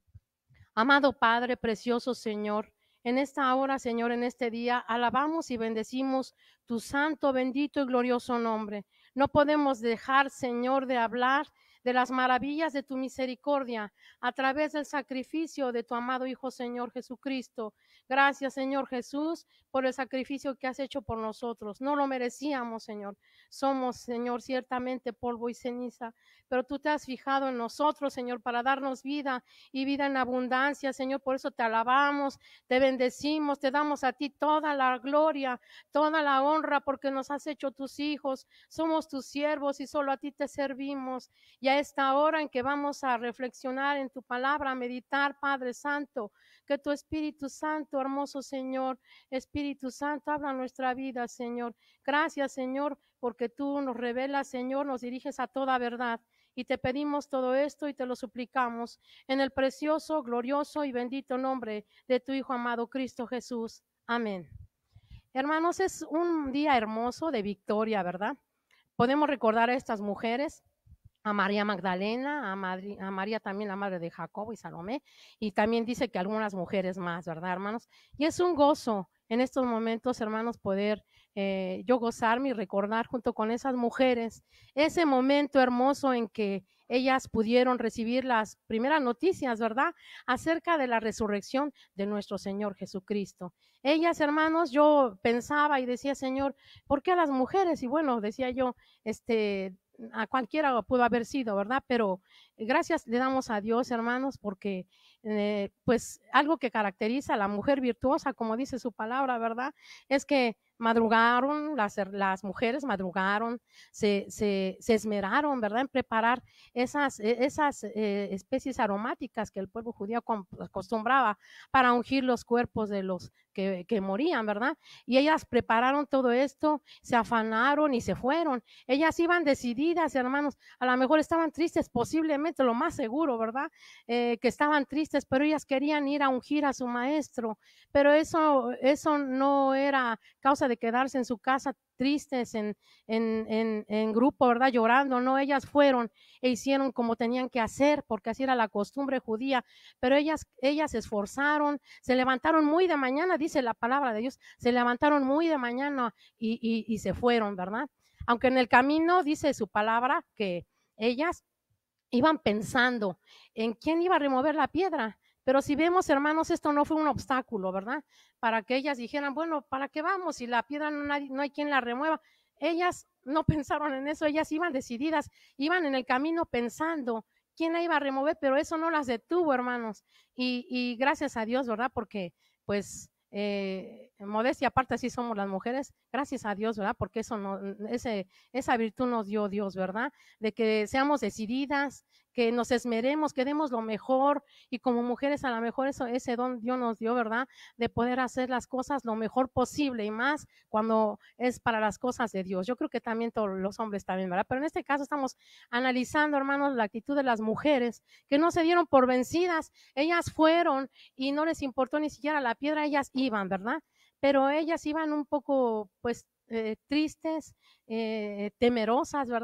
Amado Padre, precioso Señor, en esta hora, Señor, en este día, alabamos y bendecimos tu santo, bendito y glorioso nombre. No podemos dejar, Señor, de hablar de las maravillas de tu misericordia a través del sacrificio de tu amado Hijo, Señor Jesucristo. Gracias, Señor Jesús, por el sacrificio que has hecho por nosotros. No lo merecíamos, Señor. Somos, Señor, ciertamente polvo y ceniza, pero tú te has fijado en nosotros, Señor, para darnos vida y vida en abundancia, Señor. Por eso te alabamos, te bendecimos, te damos a ti toda la gloria, toda la honra, porque nos has hecho tus hijos, somos tus siervos y solo a ti te servimos. Y a esta hora en que vamos a reflexionar en tu palabra, a meditar, Padre Santo, que tu Espíritu Santo, hermoso Señor, Espíritu Santo, habla nuestra vida, Señor. Gracias, Señor, porque tú nos revelas, Señor, nos diriges a toda verdad. Y te pedimos todo esto y te lo suplicamos en el precioso, glorioso y bendito nombre de tu Hijo amado Cristo Jesús. Amén. Hermanos, es un día hermoso de victoria, ¿verdad? Podemos recordar a estas mujeres, a María Magdalena, a, Madri, a María también, la madre de Jacobo y Salomé, y también dice que algunas mujeres más, ¿verdad, hermanos? Y es un gozo en estos momentos, hermanos, poder eh, yo gozarme y recordar junto con esas mujeres ese momento hermoso en que ellas pudieron recibir las primeras noticias, ¿verdad?, acerca de la resurrección de nuestro Señor Jesucristo. Ellas, hermanos, yo pensaba y decía, Señor, ¿por qué a las mujeres? Y bueno, decía yo, este, a cualquiera pudo haber sido, ¿verdad? Pero gracias le damos a Dios, hermanos, porque eh, pues algo que caracteriza a la mujer virtuosa, como dice su palabra, ¿verdad?, es que madrugaron, las, las mujeres madrugaron, se, se, se esmeraron, ¿verdad?, en preparar esas, esas eh, especies aromáticas que el pueblo judío acostumbraba para ungir los cuerpos de los que, que morían, ¿verdad? Y ellas prepararon todo esto, se afanaron y se fueron. Ellas iban decididas, hermanos, a lo mejor estaban tristes, posiblemente, lo más seguro, ¿verdad?, eh, que estaban tristes, pero ellas querían ir a ungir a su maestro, pero eso, eso no era causa de quedarse en su casa tristes, en, en, en, en grupo, ¿verdad?, llorando. No, ellas fueron e hicieron como tenían que hacer, porque así era la costumbre judía, pero ellas, ellas se esforzaron, se levantaron muy de mañana, dice la palabra de Dios, se levantaron muy de mañana y, y, y se fueron, ¿verdad? Aunque en el camino dice su palabra que ellas iban pensando en quién iba a remover la piedra. Pero si vemos, hermanos, esto no fue un obstáculo, ¿verdad?, para que ellas dijeran, bueno, ¿para qué vamos? Si la piedra no hay, no hay quien la remueva. Ellas no pensaron en eso, ellas iban decididas, iban en el camino pensando quién la iba a remover, pero eso no las detuvo, hermanos. Y, y gracias a Dios, ¿verdad?, porque pues eh, modestia aparte, así somos las mujeres, gracias a Dios, ¿verdad?, porque eso no, ese, esa virtud nos dio Dios, ¿verdad?, de que seamos decididas, que nos esmeremos, que demos lo mejor, y como mujeres a lo mejor eso, ese don Dios nos dio, ¿verdad?, de poder hacer las cosas lo mejor posible, y más cuando es para las cosas de Dios. Yo creo que también todos los hombres también, ¿verdad?, pero en este caso estamos analizando, hermanos, la actitud de las mujeres, que no se dieron por vencidas. Ellas fueron y no les importó ni siquiera la piedra, ellas iban, ¿verdad?, pero ellas iban un poco, pues, eh, tristes, eh, temerosas, ¿verdad?,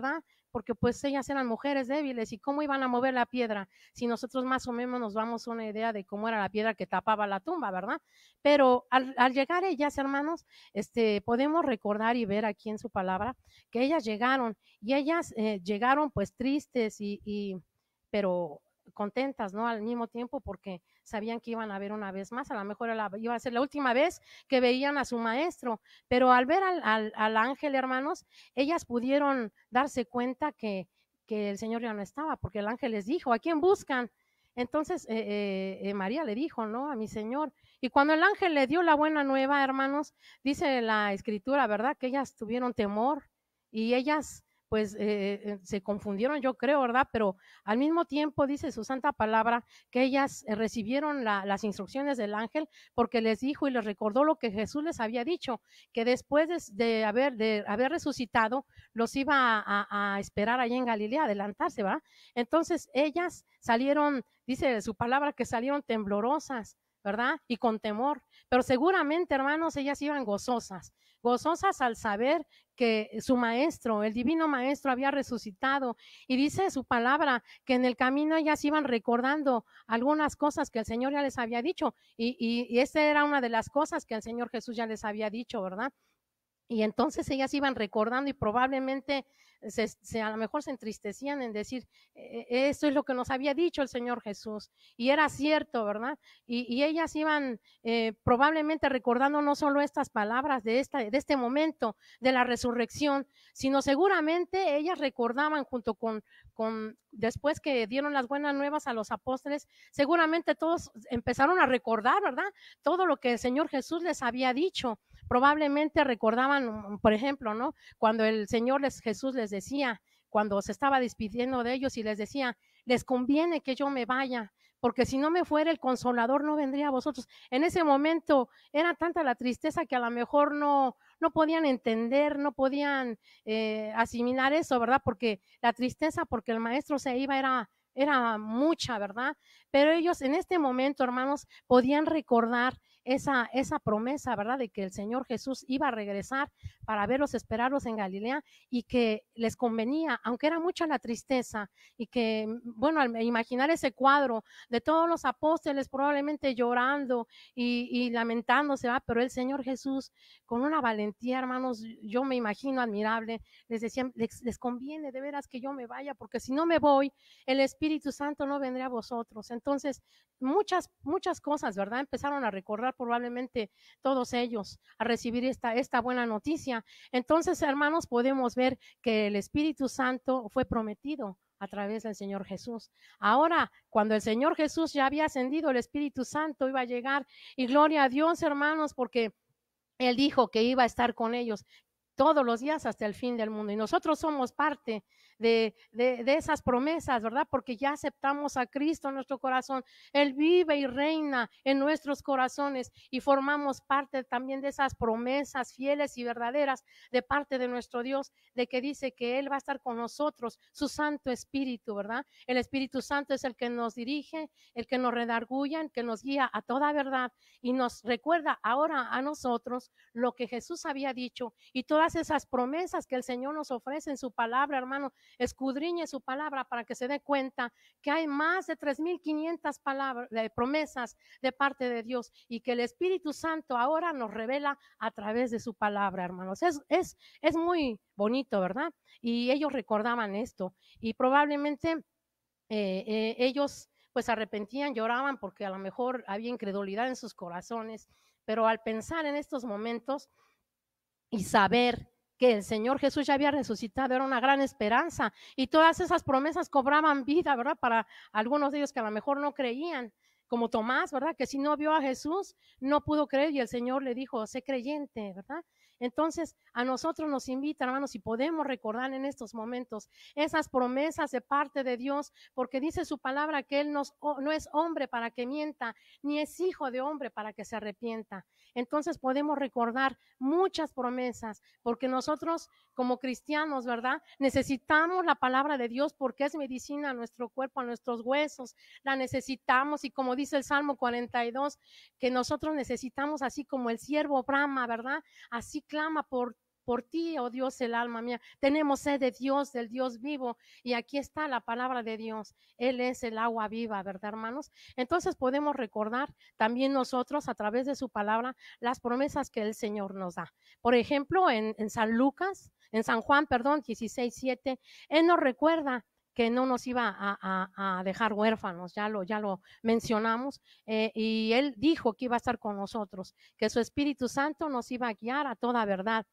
porque pues ellas eran mujeres débiles y cómo iban a mover la piedra si nosotros más o menos nos damos una idea de cómo era la piedra que tapaba la tumba, ¿verdad? Pero al, al llegar ellas, hermanos, este, podemos recordar y ver aquí en su palabra que ellas llegaron y ellas eh, llegaron pues tristes y, y pero contentas, ¿no? Al mismo tiempo porque sabían que iban a ver una vez más, a lo mejor la, iba a ser la última vez que veían a su maestro, pero al ver al, al, al ángel, hermanos, ellas pudieron darse cuenta que, que el Señor ya no estaba, porque el ángel les dijo, ¿a quién buscan? Entonces eh, eh, eh, María le dijo, ¿no? A mi Señor. Y cuando el ángel le dio la buena nueva, hermanos, dice la escritura, ¿verdad? Que ellas tuvieron temor y ellas pues eh, se confundieron, yo creo, ¿verdad? Pero al mismo tiempo dice su santa palabra que ellas eh, recibieron la, las instrucciones del ángel porque les dijo y les recordó lo que Jesús les había dicho, que después de, de, haber, de haber resucitado, los iba a, a, a esperar allá en Galilea, adelantarse, ¿verdad? Entonces ellas salieron, dice su palabra, que salieron temblorosas, ¿verdad? Y con temor, pero seguramente, hermanos, ellas iban gozosas, gozosas al saber que su maestro, el divino maestro, había resucitado. Y dice su palabra que en el camino ellas iban recordando algunas cosas que el Señor ya les había dicho. Y, y, y esta era una de las cosas que el Señor Jesús ya les había dicho, ¿verdad? Y entonces ellas iban recordando y probablemente se, se, a lo mejor se entristecían en decir, eh, esto es lo que nos había dicho el Señor Jesús. Y era cierto, ¿verdad? Y, y ellas iban eh, probablemente recordando no solo estas palabras de, esta, de este momento de la resurrección, sino seguramente ellas recordaban junto con, con, después que dieron las buenas nuevas a los apóstoles, seguramente todos empezaron a recordar, ¿verdad? Todo lo que el Señor Jesús les había dicho. Probablemente recordaban, por ejemplo, ¿no? Cuando el Señor les, Jesús les decía, cuando se estaba despidiendo de ellos y les decía, les conviene que yo me vaya, porque si no me fuera el Consolador no vendría a vosotros. En ese momento era tanta la tristeza que a lo mejor no, no podían entender, no podían eh, asimilar eso, ¿verdad? Porque la tristeza, porque el maestro se iba, era, era mucha, ¿verdad? Pero ellos en este momento, hermanos, podían recordar esa, esa promesa, ¿verdad? De que el Señor Jesús iba a regresar para verlos, esperarlos en Galilea y que les convenía, aunque era mucha la tristeza y que, bueno, al imaginar ese cuadro de todos los apóstoles probablemente llorando y, y lamentándose, ¿verdad? Pero el Señor Jesús con una valentía, hermanos, yo me imagino admirable, les decían, les, les conviene de veras que yo me vaya, porque si no me voy, el Espíritu Santo no vendrá a vosotros. Entonces, muchas, muchas cosas, ¿verdad? Empezaron a recordar probablemente todos ellos a recibir esta, esta buena noticia. Entonces, hermanos, podemos ver que el Espíritu Santo fue prometido a través del Señor Jesús. Ahora, cuando el Señor Jesús ya había ascendido, el Espíritu Santo iba a llegar y gloria a Dios, hermanos, porque Él dijo que iba a estar con ellos todos los días hasta el fin del mundo. Y nosotros somos parte de, de, de esas promesas, ¿verdad? Porque ya aceptamos a Cristo en nuestro corazón. Él vive y reina en nuestros corazones y formamos parte también de esas promesas fieles y verdaderas de parte de nuestro Dios, de que dice que Él va a estar con nosotros, su Santo Espíritu, ¿verdad? El Espíritu Santo es el que nos dirige, el que nos redarguye, el que nos guía a toda verdad y nos recuerda ahora a nosotros lo que Jesús había dicho y todas esas promesas que el Señor nos ofrece en su palabra, hermano. Escudriñe su palabra para que se dé cuenta que hay más de tres mil quinientas palabras, de promesas de parte de Dios y que el Espíritu Santo ahora nos revela a través de su palabra, hermanos. Es, es, es muy bonito, ¿verdad? Y ellos recordaban esto y probablemente eh, eh, ellos pues arrepentían, lloraban porque a lo mejor había incredulidad en sus corazones, pero al pensar en estos momentos y saber que el Señor Jesús ya había resucitado, era una gran esperanza y todas esas promesas cobraban vida, ¿verdad? Para algunos de ellos que a lo mejor no creían, como Tomás, ¿verdad? Que si no vio a Jesús, no pudo creer y el Señor le dijo, sé creyente, ¿verdad? Entonces, a nosotros nos invita, hermanos, si podemos recordar en estos momentos esas promesas de parte de Dios, porque dice su palabra que Él nos, no es hombre para que mienta, ni es hijo de hombre para que se arrepienta. Entonces, podemos recordar muchas promesas, porque nosotros como cristianos, ¿verdad? Necesitamos la palabra de Dios porque es medicina a nuestro cuerpo, a nuestros huesos. La necesitamos y como dice el Salmo cuarenta y dos, que nosotros necesitamos así como el siervo brama, ¿verdad? Así clama por por ti, oh Dios, el alma mía. Tenemos sed de Dios, del Dios vivo, y aquí está la palabra de Dios. Él es el agua viva, ¿verdad, hermanos? Entonces podemos recordar también nosotros a través de su palabra las promesas que el Señor nos da. Por ejemplo, en, en San Lucas, en San Juan, perdón, dieciséis, siete, Él nos recuerda que no nos iba a, a, a dejar huérfanos, ya lo, ya lo mencionamos, eh, y Él dijo que iba a estar con nosotros, que su Espíritu Santo nos iba a guiar a toda verdad,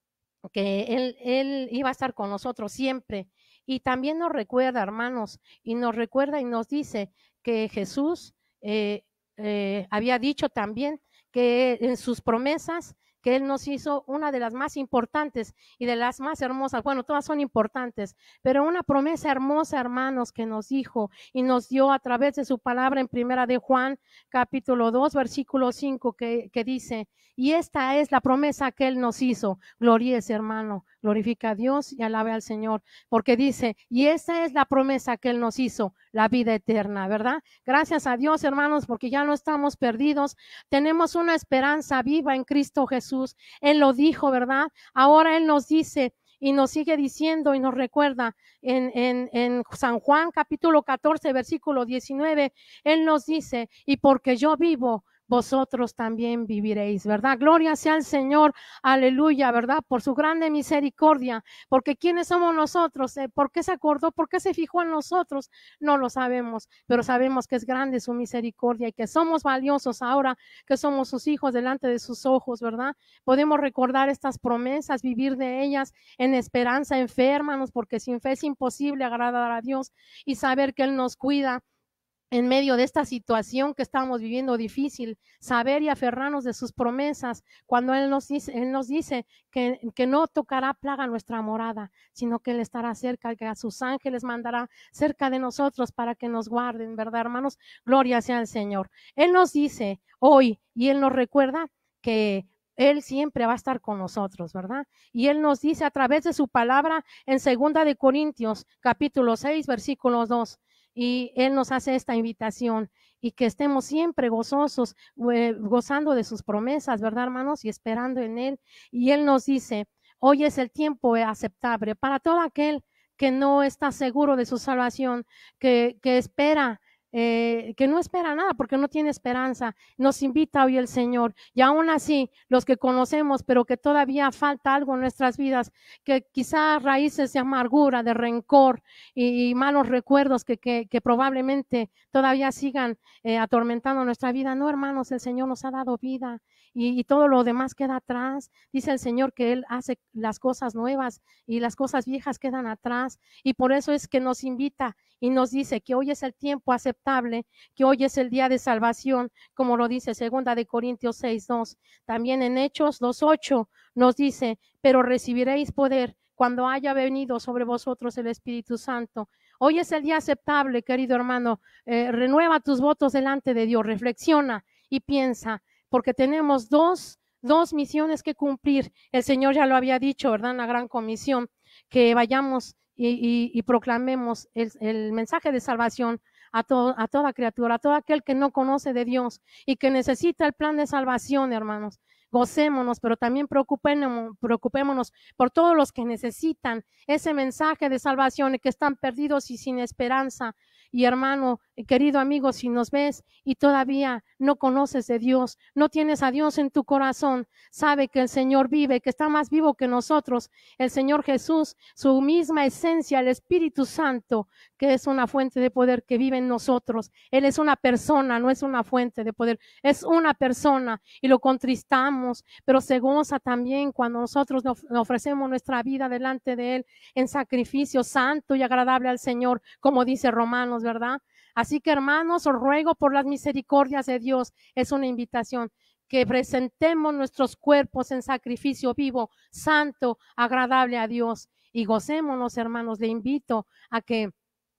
que él, él iba a estar con nosotros siempre. Y también nos recuerda, hermanos, y nos recuerda y nos dice que Jesús eh, eh, había dicho también que en sus promesas, que Él nos hizo una de las más importantes y de las más hermosas. Bueno, todas son importantes, pero una promesa hermosa, hermanos, que nos dijo y nos dio a través de su palabra en primera de Juan, capítulo dos, versículo cinco, que, que dice, y esta es la promesa que Él nos hizo. Gloríese, hermano, glorifica a Dios y alabe al Señor, porque dice, y esta es la promesa que Él nos hizo, la vida eterna, ¿verdad? Gracias a Dios, hermanos, porque ya no estamos perdidos, tenemos una esperanza viva en Cristo Jesús. Él lo dijo, ¿verdad? Ahora Él nos dice y nos sigue diciendo y nos recuerda en, en, en San Juan capítulo catorce, versículo diecinueve, Él nos dice, y porque yo vivo, vosotros también viviréis, ¿verdad? Gloria sea al Señor, aleluya, ¿verdad? Por su grande misericordia, porque ¿quiénes somos nosotros? Eh, ¿Por qué se acordó? ¿Por qué se fijó en nosotros? No lo sabemos, pero sabemos que es grande su misericordia y que somos valiosos ahora, que somos sus hijos delante de sus ojos, ¿verdad? Podemos recordar estas promesas, vivir de ellas en esperanza, en fe, hermanos, porque sin fe es imposible agradar a Dios y saber que Él nos cuida en medio de esta situación que estamos viviendo difícil, saber y aferrarnos de sus promesas, cuando Él nos dice, Él nos dice que, que no tocará plaga nuestra morada, sino que Él estará cerca, que a sus ángeles mandará cerca de nosotros para que nos guarden, ¿verdad, hermanos? Gloria sea al Señor. Él nos dice hoy, y Él nos recuerda que Él siempre va a estar con nosotros, ¿verdad? Y Él nos dice a través de su palabra en segunda de Corintios, capítulo seis, versículo dos, y Él nos hace esta invitación y que estemos siempre gozosos, eh, gozando de sus promesas, ¿verdad, hermanos? Y esperando en Él. Y Él nos dice, hoy es el tiempo aceptable para todo aquel que no está seguro de su salvación, que, que espera, eh, que no espera nada porque no tiene esperanza. Nos invita hoy el Señor, y aún así los que conocemos pero que todavía falta algo en nuestras vidas, que quizás raíces de amargura, de rencor y, y malos recuerdos que, que, que probablemente todavía sigan eh, atormentando nuestra vida. No, hermanos, el Señor nos ha dado vida y, y todo lo demás queda atrás. Dice el Señor que Él hace las cosas nuevas y las cosas viejas quedan atrás, y por eso es que nos invita y nos dice que hoy es el tiempo aceptable, que hoy es el día de salvación, como lo dice segunda de Corintios seis, dos. También en Hechos dos, ocho nos dice, pero recibiréis poder cuando haya venido sobre vosotros el Espíritu Santo. Hoy es el día aceptable, querido hermano. Eh, renueva tus votos delante de Dios, reflexiona y piensa, porque tenemos dos, dos misiones que cumplir. El Señor ya lo había dicho, ¿verdad? En la gran comisión, que vayamos Y, y, y proclamemos el, el mensaje de salvación a, to, a toda criatura, a todo aquel que no conoce de Dios y que necesita el plan de salvación, hermanos. Gocémonos, pero también preocupémonos, preocupémonos por todos los que necesitan ese mensaje de salvación y que están perdidos y sin esperanza. Y hermano, querido amigo, si nos ves y todavía no conoces de Dios, no tienes a Dios en tu corazón, sabe que el Señor vive, que está más vivo que nosotros, el Señor Jesús, su misma esencia, el Espíritu Santo, que es una fuente de poder que vive en nosotros. Él es una persona, no es una fuente de poder, es una persona y lo contristamos, pero se goza también cuando nosotros ofrecemos nuestra vida delante de Él en sacrificio santo y agradable al Señor, como dice Romanos, ¿verdad? Así que, hermanos, os ruego por las misericordias de Dios, es una invitación, que presentemos nuestros cuerpos en sacrificio vivo, santo, agradable a Dios, y gocémonos, hermanos. Le invito a que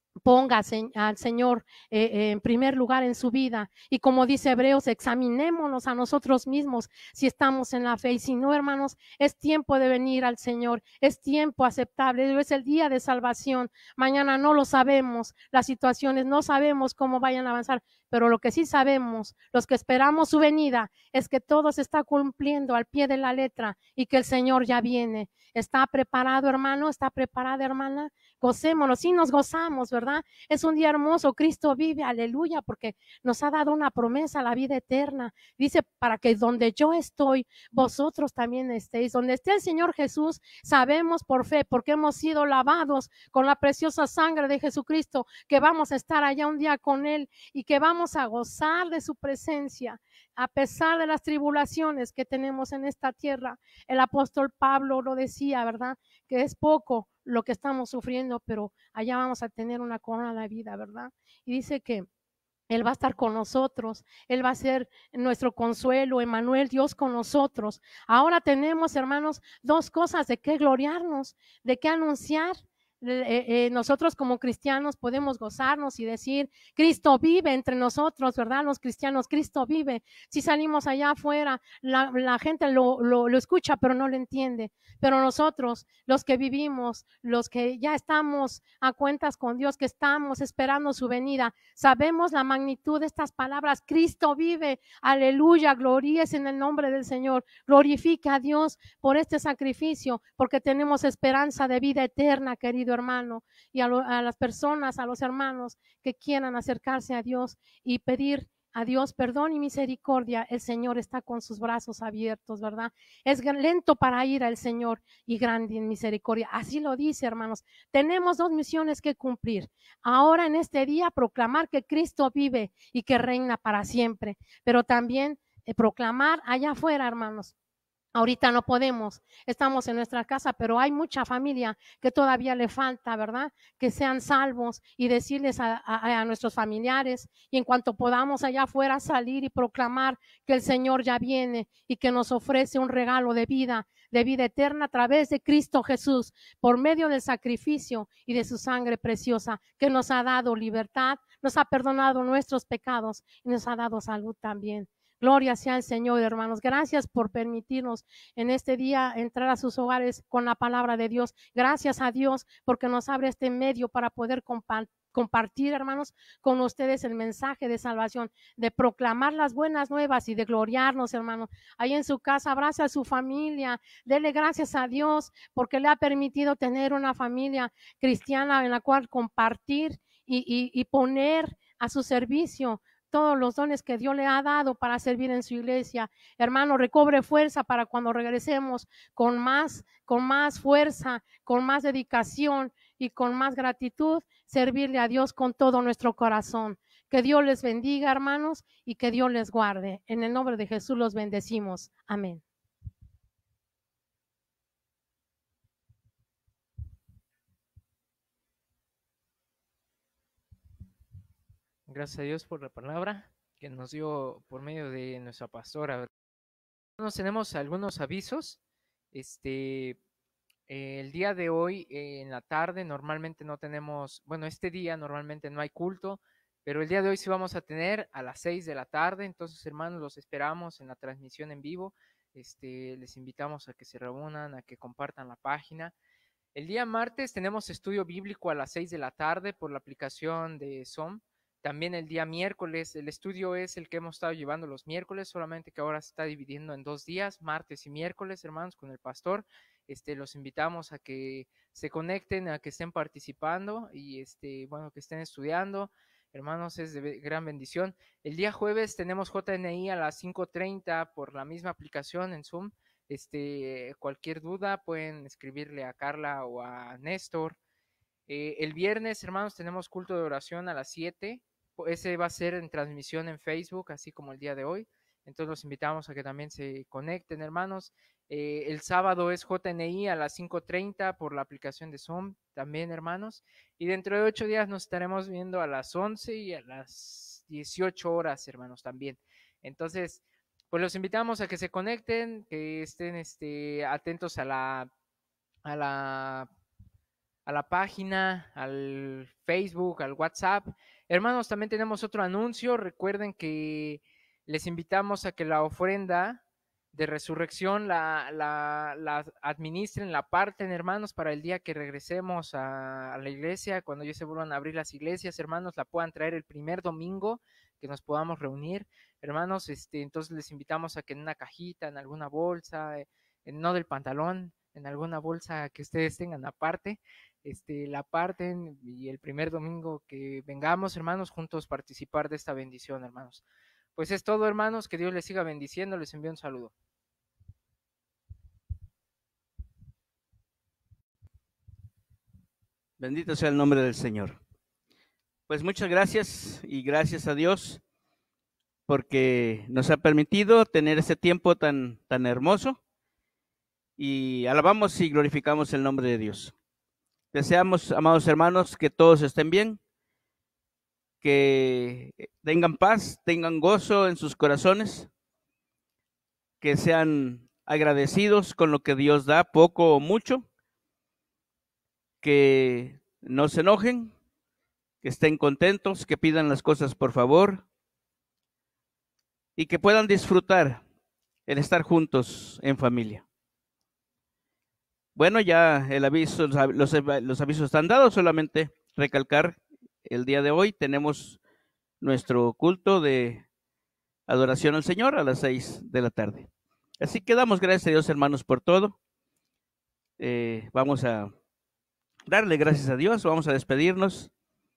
ponga al Señor eh, eh, en primer lugar en su vida. Y como dice Hebreos, examinémonos a nosotros mismos si estamos en la fe. Y si no, hermanos, es tiempo de venir al Señor. Es tiempo aceptable. Es el día de salvación. Mañana no lo sabemos. Las situaciones no sabemos cómo vayan a avanzar. Pero lo que sí sabemos, los que esperamos su venida, es que todo se está cumpliendo al pie de la letra y que el Señor ya viene. ¿Está preparado, hermano? ¿Está preparada, hermana? Gocémonos, sí nos gozamos, ¿verdad? Es un día hermoso, Cristo vive, aleluya, porque nos ha dado una promesa, la vida eterna. Dice, para que donde yo estoy, vosotros también estéis. Donde esté el Señor Jesús, sabemos por fe, porque hemos sido lavados con la preciosa sangre de Jesucristo, que vamos a estar allá un día con Él y que vamos a gozar de su presencia, a pesar de las tribulaciones que tenemos en esta tierra. El apóstol Pablo lo decía, ¿verdad? Que es poco lo que estamos sufriendo, pero allá vamos a tener una corona de vida, ¿verdad? Y dice que Él va a estar con nosotros, Él va a ser nuestro consuelo, Emmanuel, Dios con nosotros. Ahora tenemos, hermanos, dos cosas de qué gloriarnos, de qué anunciar. Eh, eh, nosotros como cristianos podemos gozarnos y decir, Cristo vive entre nosotros, ¿verdad? Los cristianos, Cristo vive. Si salimos allá afuera, la, la gente lo, lo, lo escucha, pero no lo entiende. Pero nosotros, los que vivimos, los que ya estamos a cuentas con Dios, que estamos esperando su venida, sabemos la magnitud de estas palabras. Cristo vive, aleluya, gloríes en el nombre del Señor. Glorifica a Dios por este sacrificio, porque tenemos esperanza de vida eterna, querido hermano, y a, lo, a las personas, a los hermanos que quieran acercarse a Dios y pedir a Dios perdón y misericordia, el Señor está con sus brazos abiertos, ¿verdad? Es lento para ir al Señor y grande en misericordia. Así lo dice, hermanos. Tenemos dos misiones que cumplir. Ahora en este día proclamar que Cristo vive y que reina para siempre, pero también eh, proclamar allá afuera, hermanos. Ahorita no podemos, estamos en nuestra casa, pero hay mucha familia que todavía le falta, ¿verdad? Que sean salvos y decirles a, a, a nuestros familiares y en cuanto podamos allá afuera salir y proclamar que el Señor ya viene y que nos ofrece un regalo de vida, de vida eterna a través de Cristo Jesús, por medio del sacrificio y de su sangre preciosa, que nos ha dado libertad, nos ha perdonado nuestros pecados y nos ha dado salud también. Gloria sea al Señor, hermanos. Gracias por permitirnos en este día entrar a sus hogares con la palabra de Dios. Gracias a Dios porque nos abre este medio para poder compartir. compartir, hermanos, con ustedes el mensaje de salvación, de proclamar las buenas nuevas y de gloriarnos, hermanos. Ahí en su casa, abrace a su familia, dele gracias a Dios porque le ha permitido tener una familia cristiana en la cual compartir y, y, y poner a su servicio todos los dones que Dios le ha dado para servir en su iglesia. Hermano, recobre fuerza para cuando regresemos con más, con más fuerza, con más dedicación y con más gratitud, servirle a Dios con todo nuestro corazón. Que Dios les bendiga, hermanos, y que Dios les guarde. En el nombre de Jesús los bendecimos. Amén. Gracias a Dios por la palabra que nos dio por medio de nuestra pastora. Nos tenemos algunos avisos. Este, eh, el día de hoy, eh, en la tarde, normalmente no tenemos, bueno, este día normalmente no hay culto, pero el día de hoy sí vamos a tener a las seis de la tarde. Entonces, hermanos, los esperamos en la transmisión en vivo. Este, les invitamos a que se reúnan, a que compartan la página. El día martes tenemos estudio bíblico a las seis de la tarde por la aplicación de Zoom. También el día miércoles, el estudio es el que hemos estado llevando los miércoles, solamente que ahora se está dividiendo en dos días, martes y miércoles, hermanos, con el pastor. Este, los invitamos a que se conecten, a que estén participando y este, bueno, que estén estudiando. Hermanos, es de gran bendición. El día jueves tenemos J N I a las cinco treinta por la misma aplicación en Zoom. Este, cualquier duda pueden escribirle a Carla o a Néstor. Eh, el viernes, hermanos, tenemos culto de oración a las siete. Ese va a ser en transmisión en Facebook, así como el día de hoy. Entonces los invitamos a que también se conecten, hermanos. Eh, el sábado es J N I a las cinco treinta por la aplicación de Zoom, también, hermanos. Y dentro de ocho días nos estaremos viendo a las once y a las dieciocho horas, hermanos, también. Entonces, pues los invitamos a que se conecten, que estén este, atentos a la, a la a la página, al Facebook, al WhatsApp. Hermanos, también tenemos otro anuncio. Recuerden que les invitamos a que la ofrenda de resurrección la, la, la administren, la parten, hermanos, para el día que regresemos a, a la iglesia, cuando ya se vuelvan a abrir las iglesias, hermanos, la puedan traer el primer domingo que nos podamos reunir, hermanos. Este, entonces les invitamos a que en una cajita, en alguna bolsa, en, no del pantalón, en alguna bolsa que ustedes tengan aparte, este, la parten, y el primer domingo que vengamos, hermanos, juntos participar de esta bendición, hermanos. Pues es todo, hermanos, que Dios les siga bendiciendo, les envío un saludo. Bendito sea el nombre del Señor. Pues muchas gracias y gracias a Dios porque nos ha permitido tener este tiempo tan, tan hermoso, y alabamos y glorificamos el nombre de Dios. Deseamos, amados hermanos, que todos estén bien, que tengan paz, tengan gozo en sus corazones, que sean agradecidos con lo que Dios da, poco o mucho, que no se enojen, que estén contentos, que pidan las cosas por favor y que puedan disfrutar el estar juntos en familia. Bueno, ya el aviso, los, los avisos están dados, solamente recalcar, el día de hoy tenemos nuestro culto de adoración al Señor a las seis de la tarde. Así que damos gracias a Dios, hermanos, por todo. Eh, vamos a darle gracias a Dios, vamos a despedirnos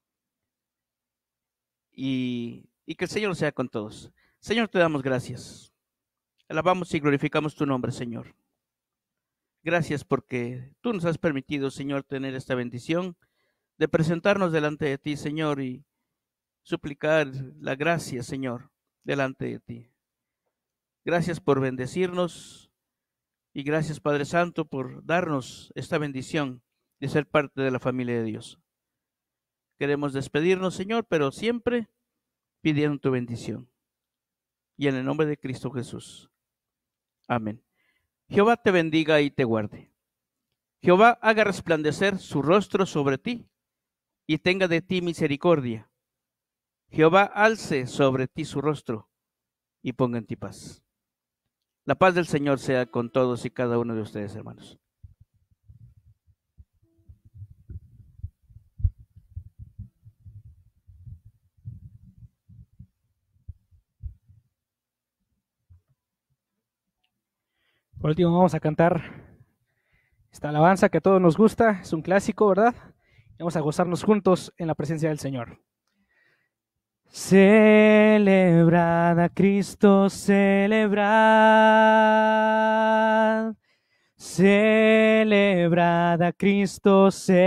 y, y que el Señor sea con todos. Señor, te damos gracias. Alabamos y glorificamos tu nombre, Señor. Gracias porque tú nos has permitido, Señor, tener esta bendición de presentarnos delante de ti, Señor, y suplicar la gracia, Señor, delante de ti. Gracias por bendecirnos y gracias, Padre Santo, por darnos esta bendición de ser parte de la familia de Dios. Queremos despedirnos, Señor, pero siempre pidiendo tu bendición. Y en el nombre de Cristo Jesús. Amén. Jehová te bendiga y te guarde. Jehová haga resplandecer su rostro sobre ti y tenga de ti misericordia. Jehová alce sobre ti su rostro y ponga en ti paz. La paz del Señor sea con todos y cada uno de ustedes, hermanos. Por último vamos a cantar esta alabanza que a todos nos gusta, es un clásico, ¿verdad? Vamos a gozarnos juntos en la presencia del Señor. Celebrad a Cristo, celebrad. Celebrad a Cristo,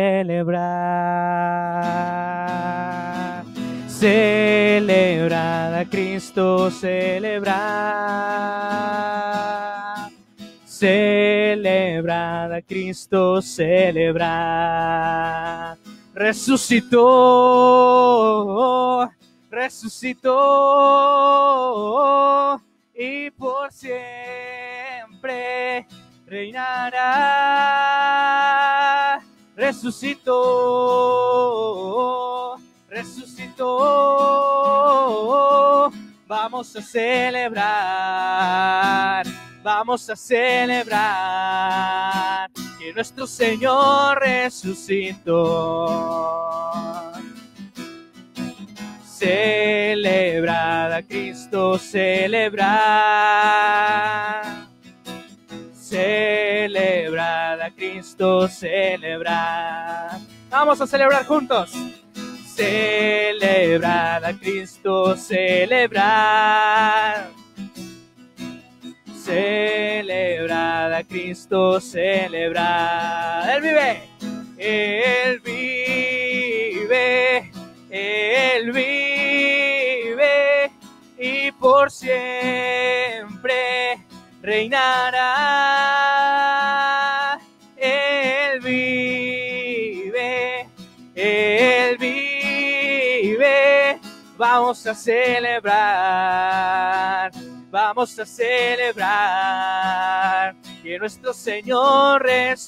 celebrad. Celebrad a Cristo, celebrad. Celebrad a Cristo, celebrad. Resucitó, resucitó y por siempre reinará. Resucitó, resucitó. Vamos a celebrar. Vamos a celebrar que nuestro Señor resucitó. Celebrad a Cristo, celebrad. Celebrad a Cristo, celebrad. Vamos a celebrar juntos. Celebrad a Cristo, celebrad. Celebrad a Cristo, celebrad. Él vive, Él vive, Él vive y por siempre reinará. Él vive, Él vive. Vamos a celebrar. Vamos a celebrar que nuestro Señor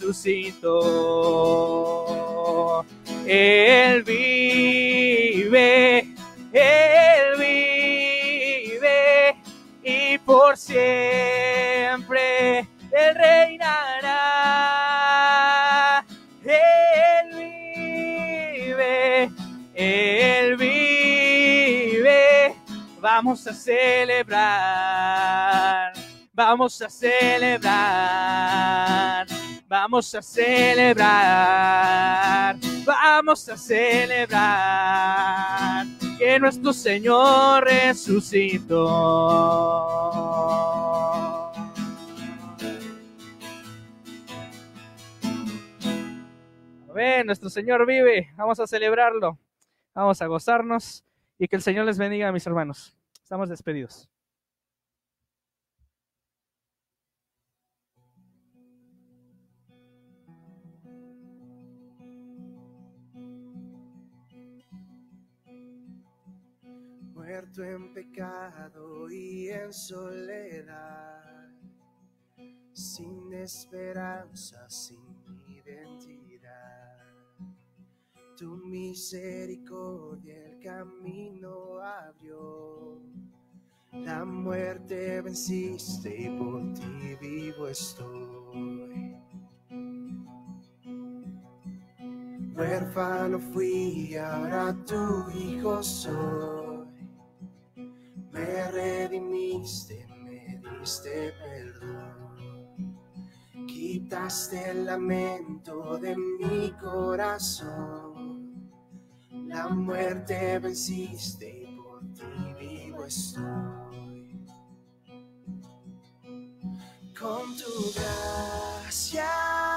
resucitó. Él vive, Él vive, y por siempre Él reinará. Él vive, Él vive. Vamos a celebrar, vamos a celebrar, vamos a celebrar, vamos a celebrar que nuestro Señor resucitó. Amén, nuestro Señor vive, vamos a celebrarlo, vamos a gozarnos y que el Señor les bendiga, mis hermanos. Estamos despedidos. Muerto en pecado y en soledad, sin esperanza, sin identidad, tu misericordia el camino abrió. La muerte venciste y por ti vivo estoy. Huérfano fui, ahora tu hijo soy. Me redimiste, me diste perdón. Quitaste el lamento de mi corazón. La muerte venciste y por ti vivo estoy. Con tu gracia,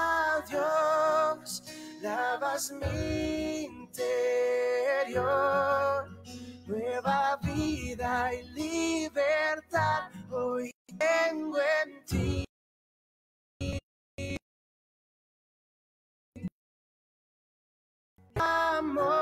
Dios, lavas mi interior. Nueva vida y libertad hoy tengo en ti. Amor.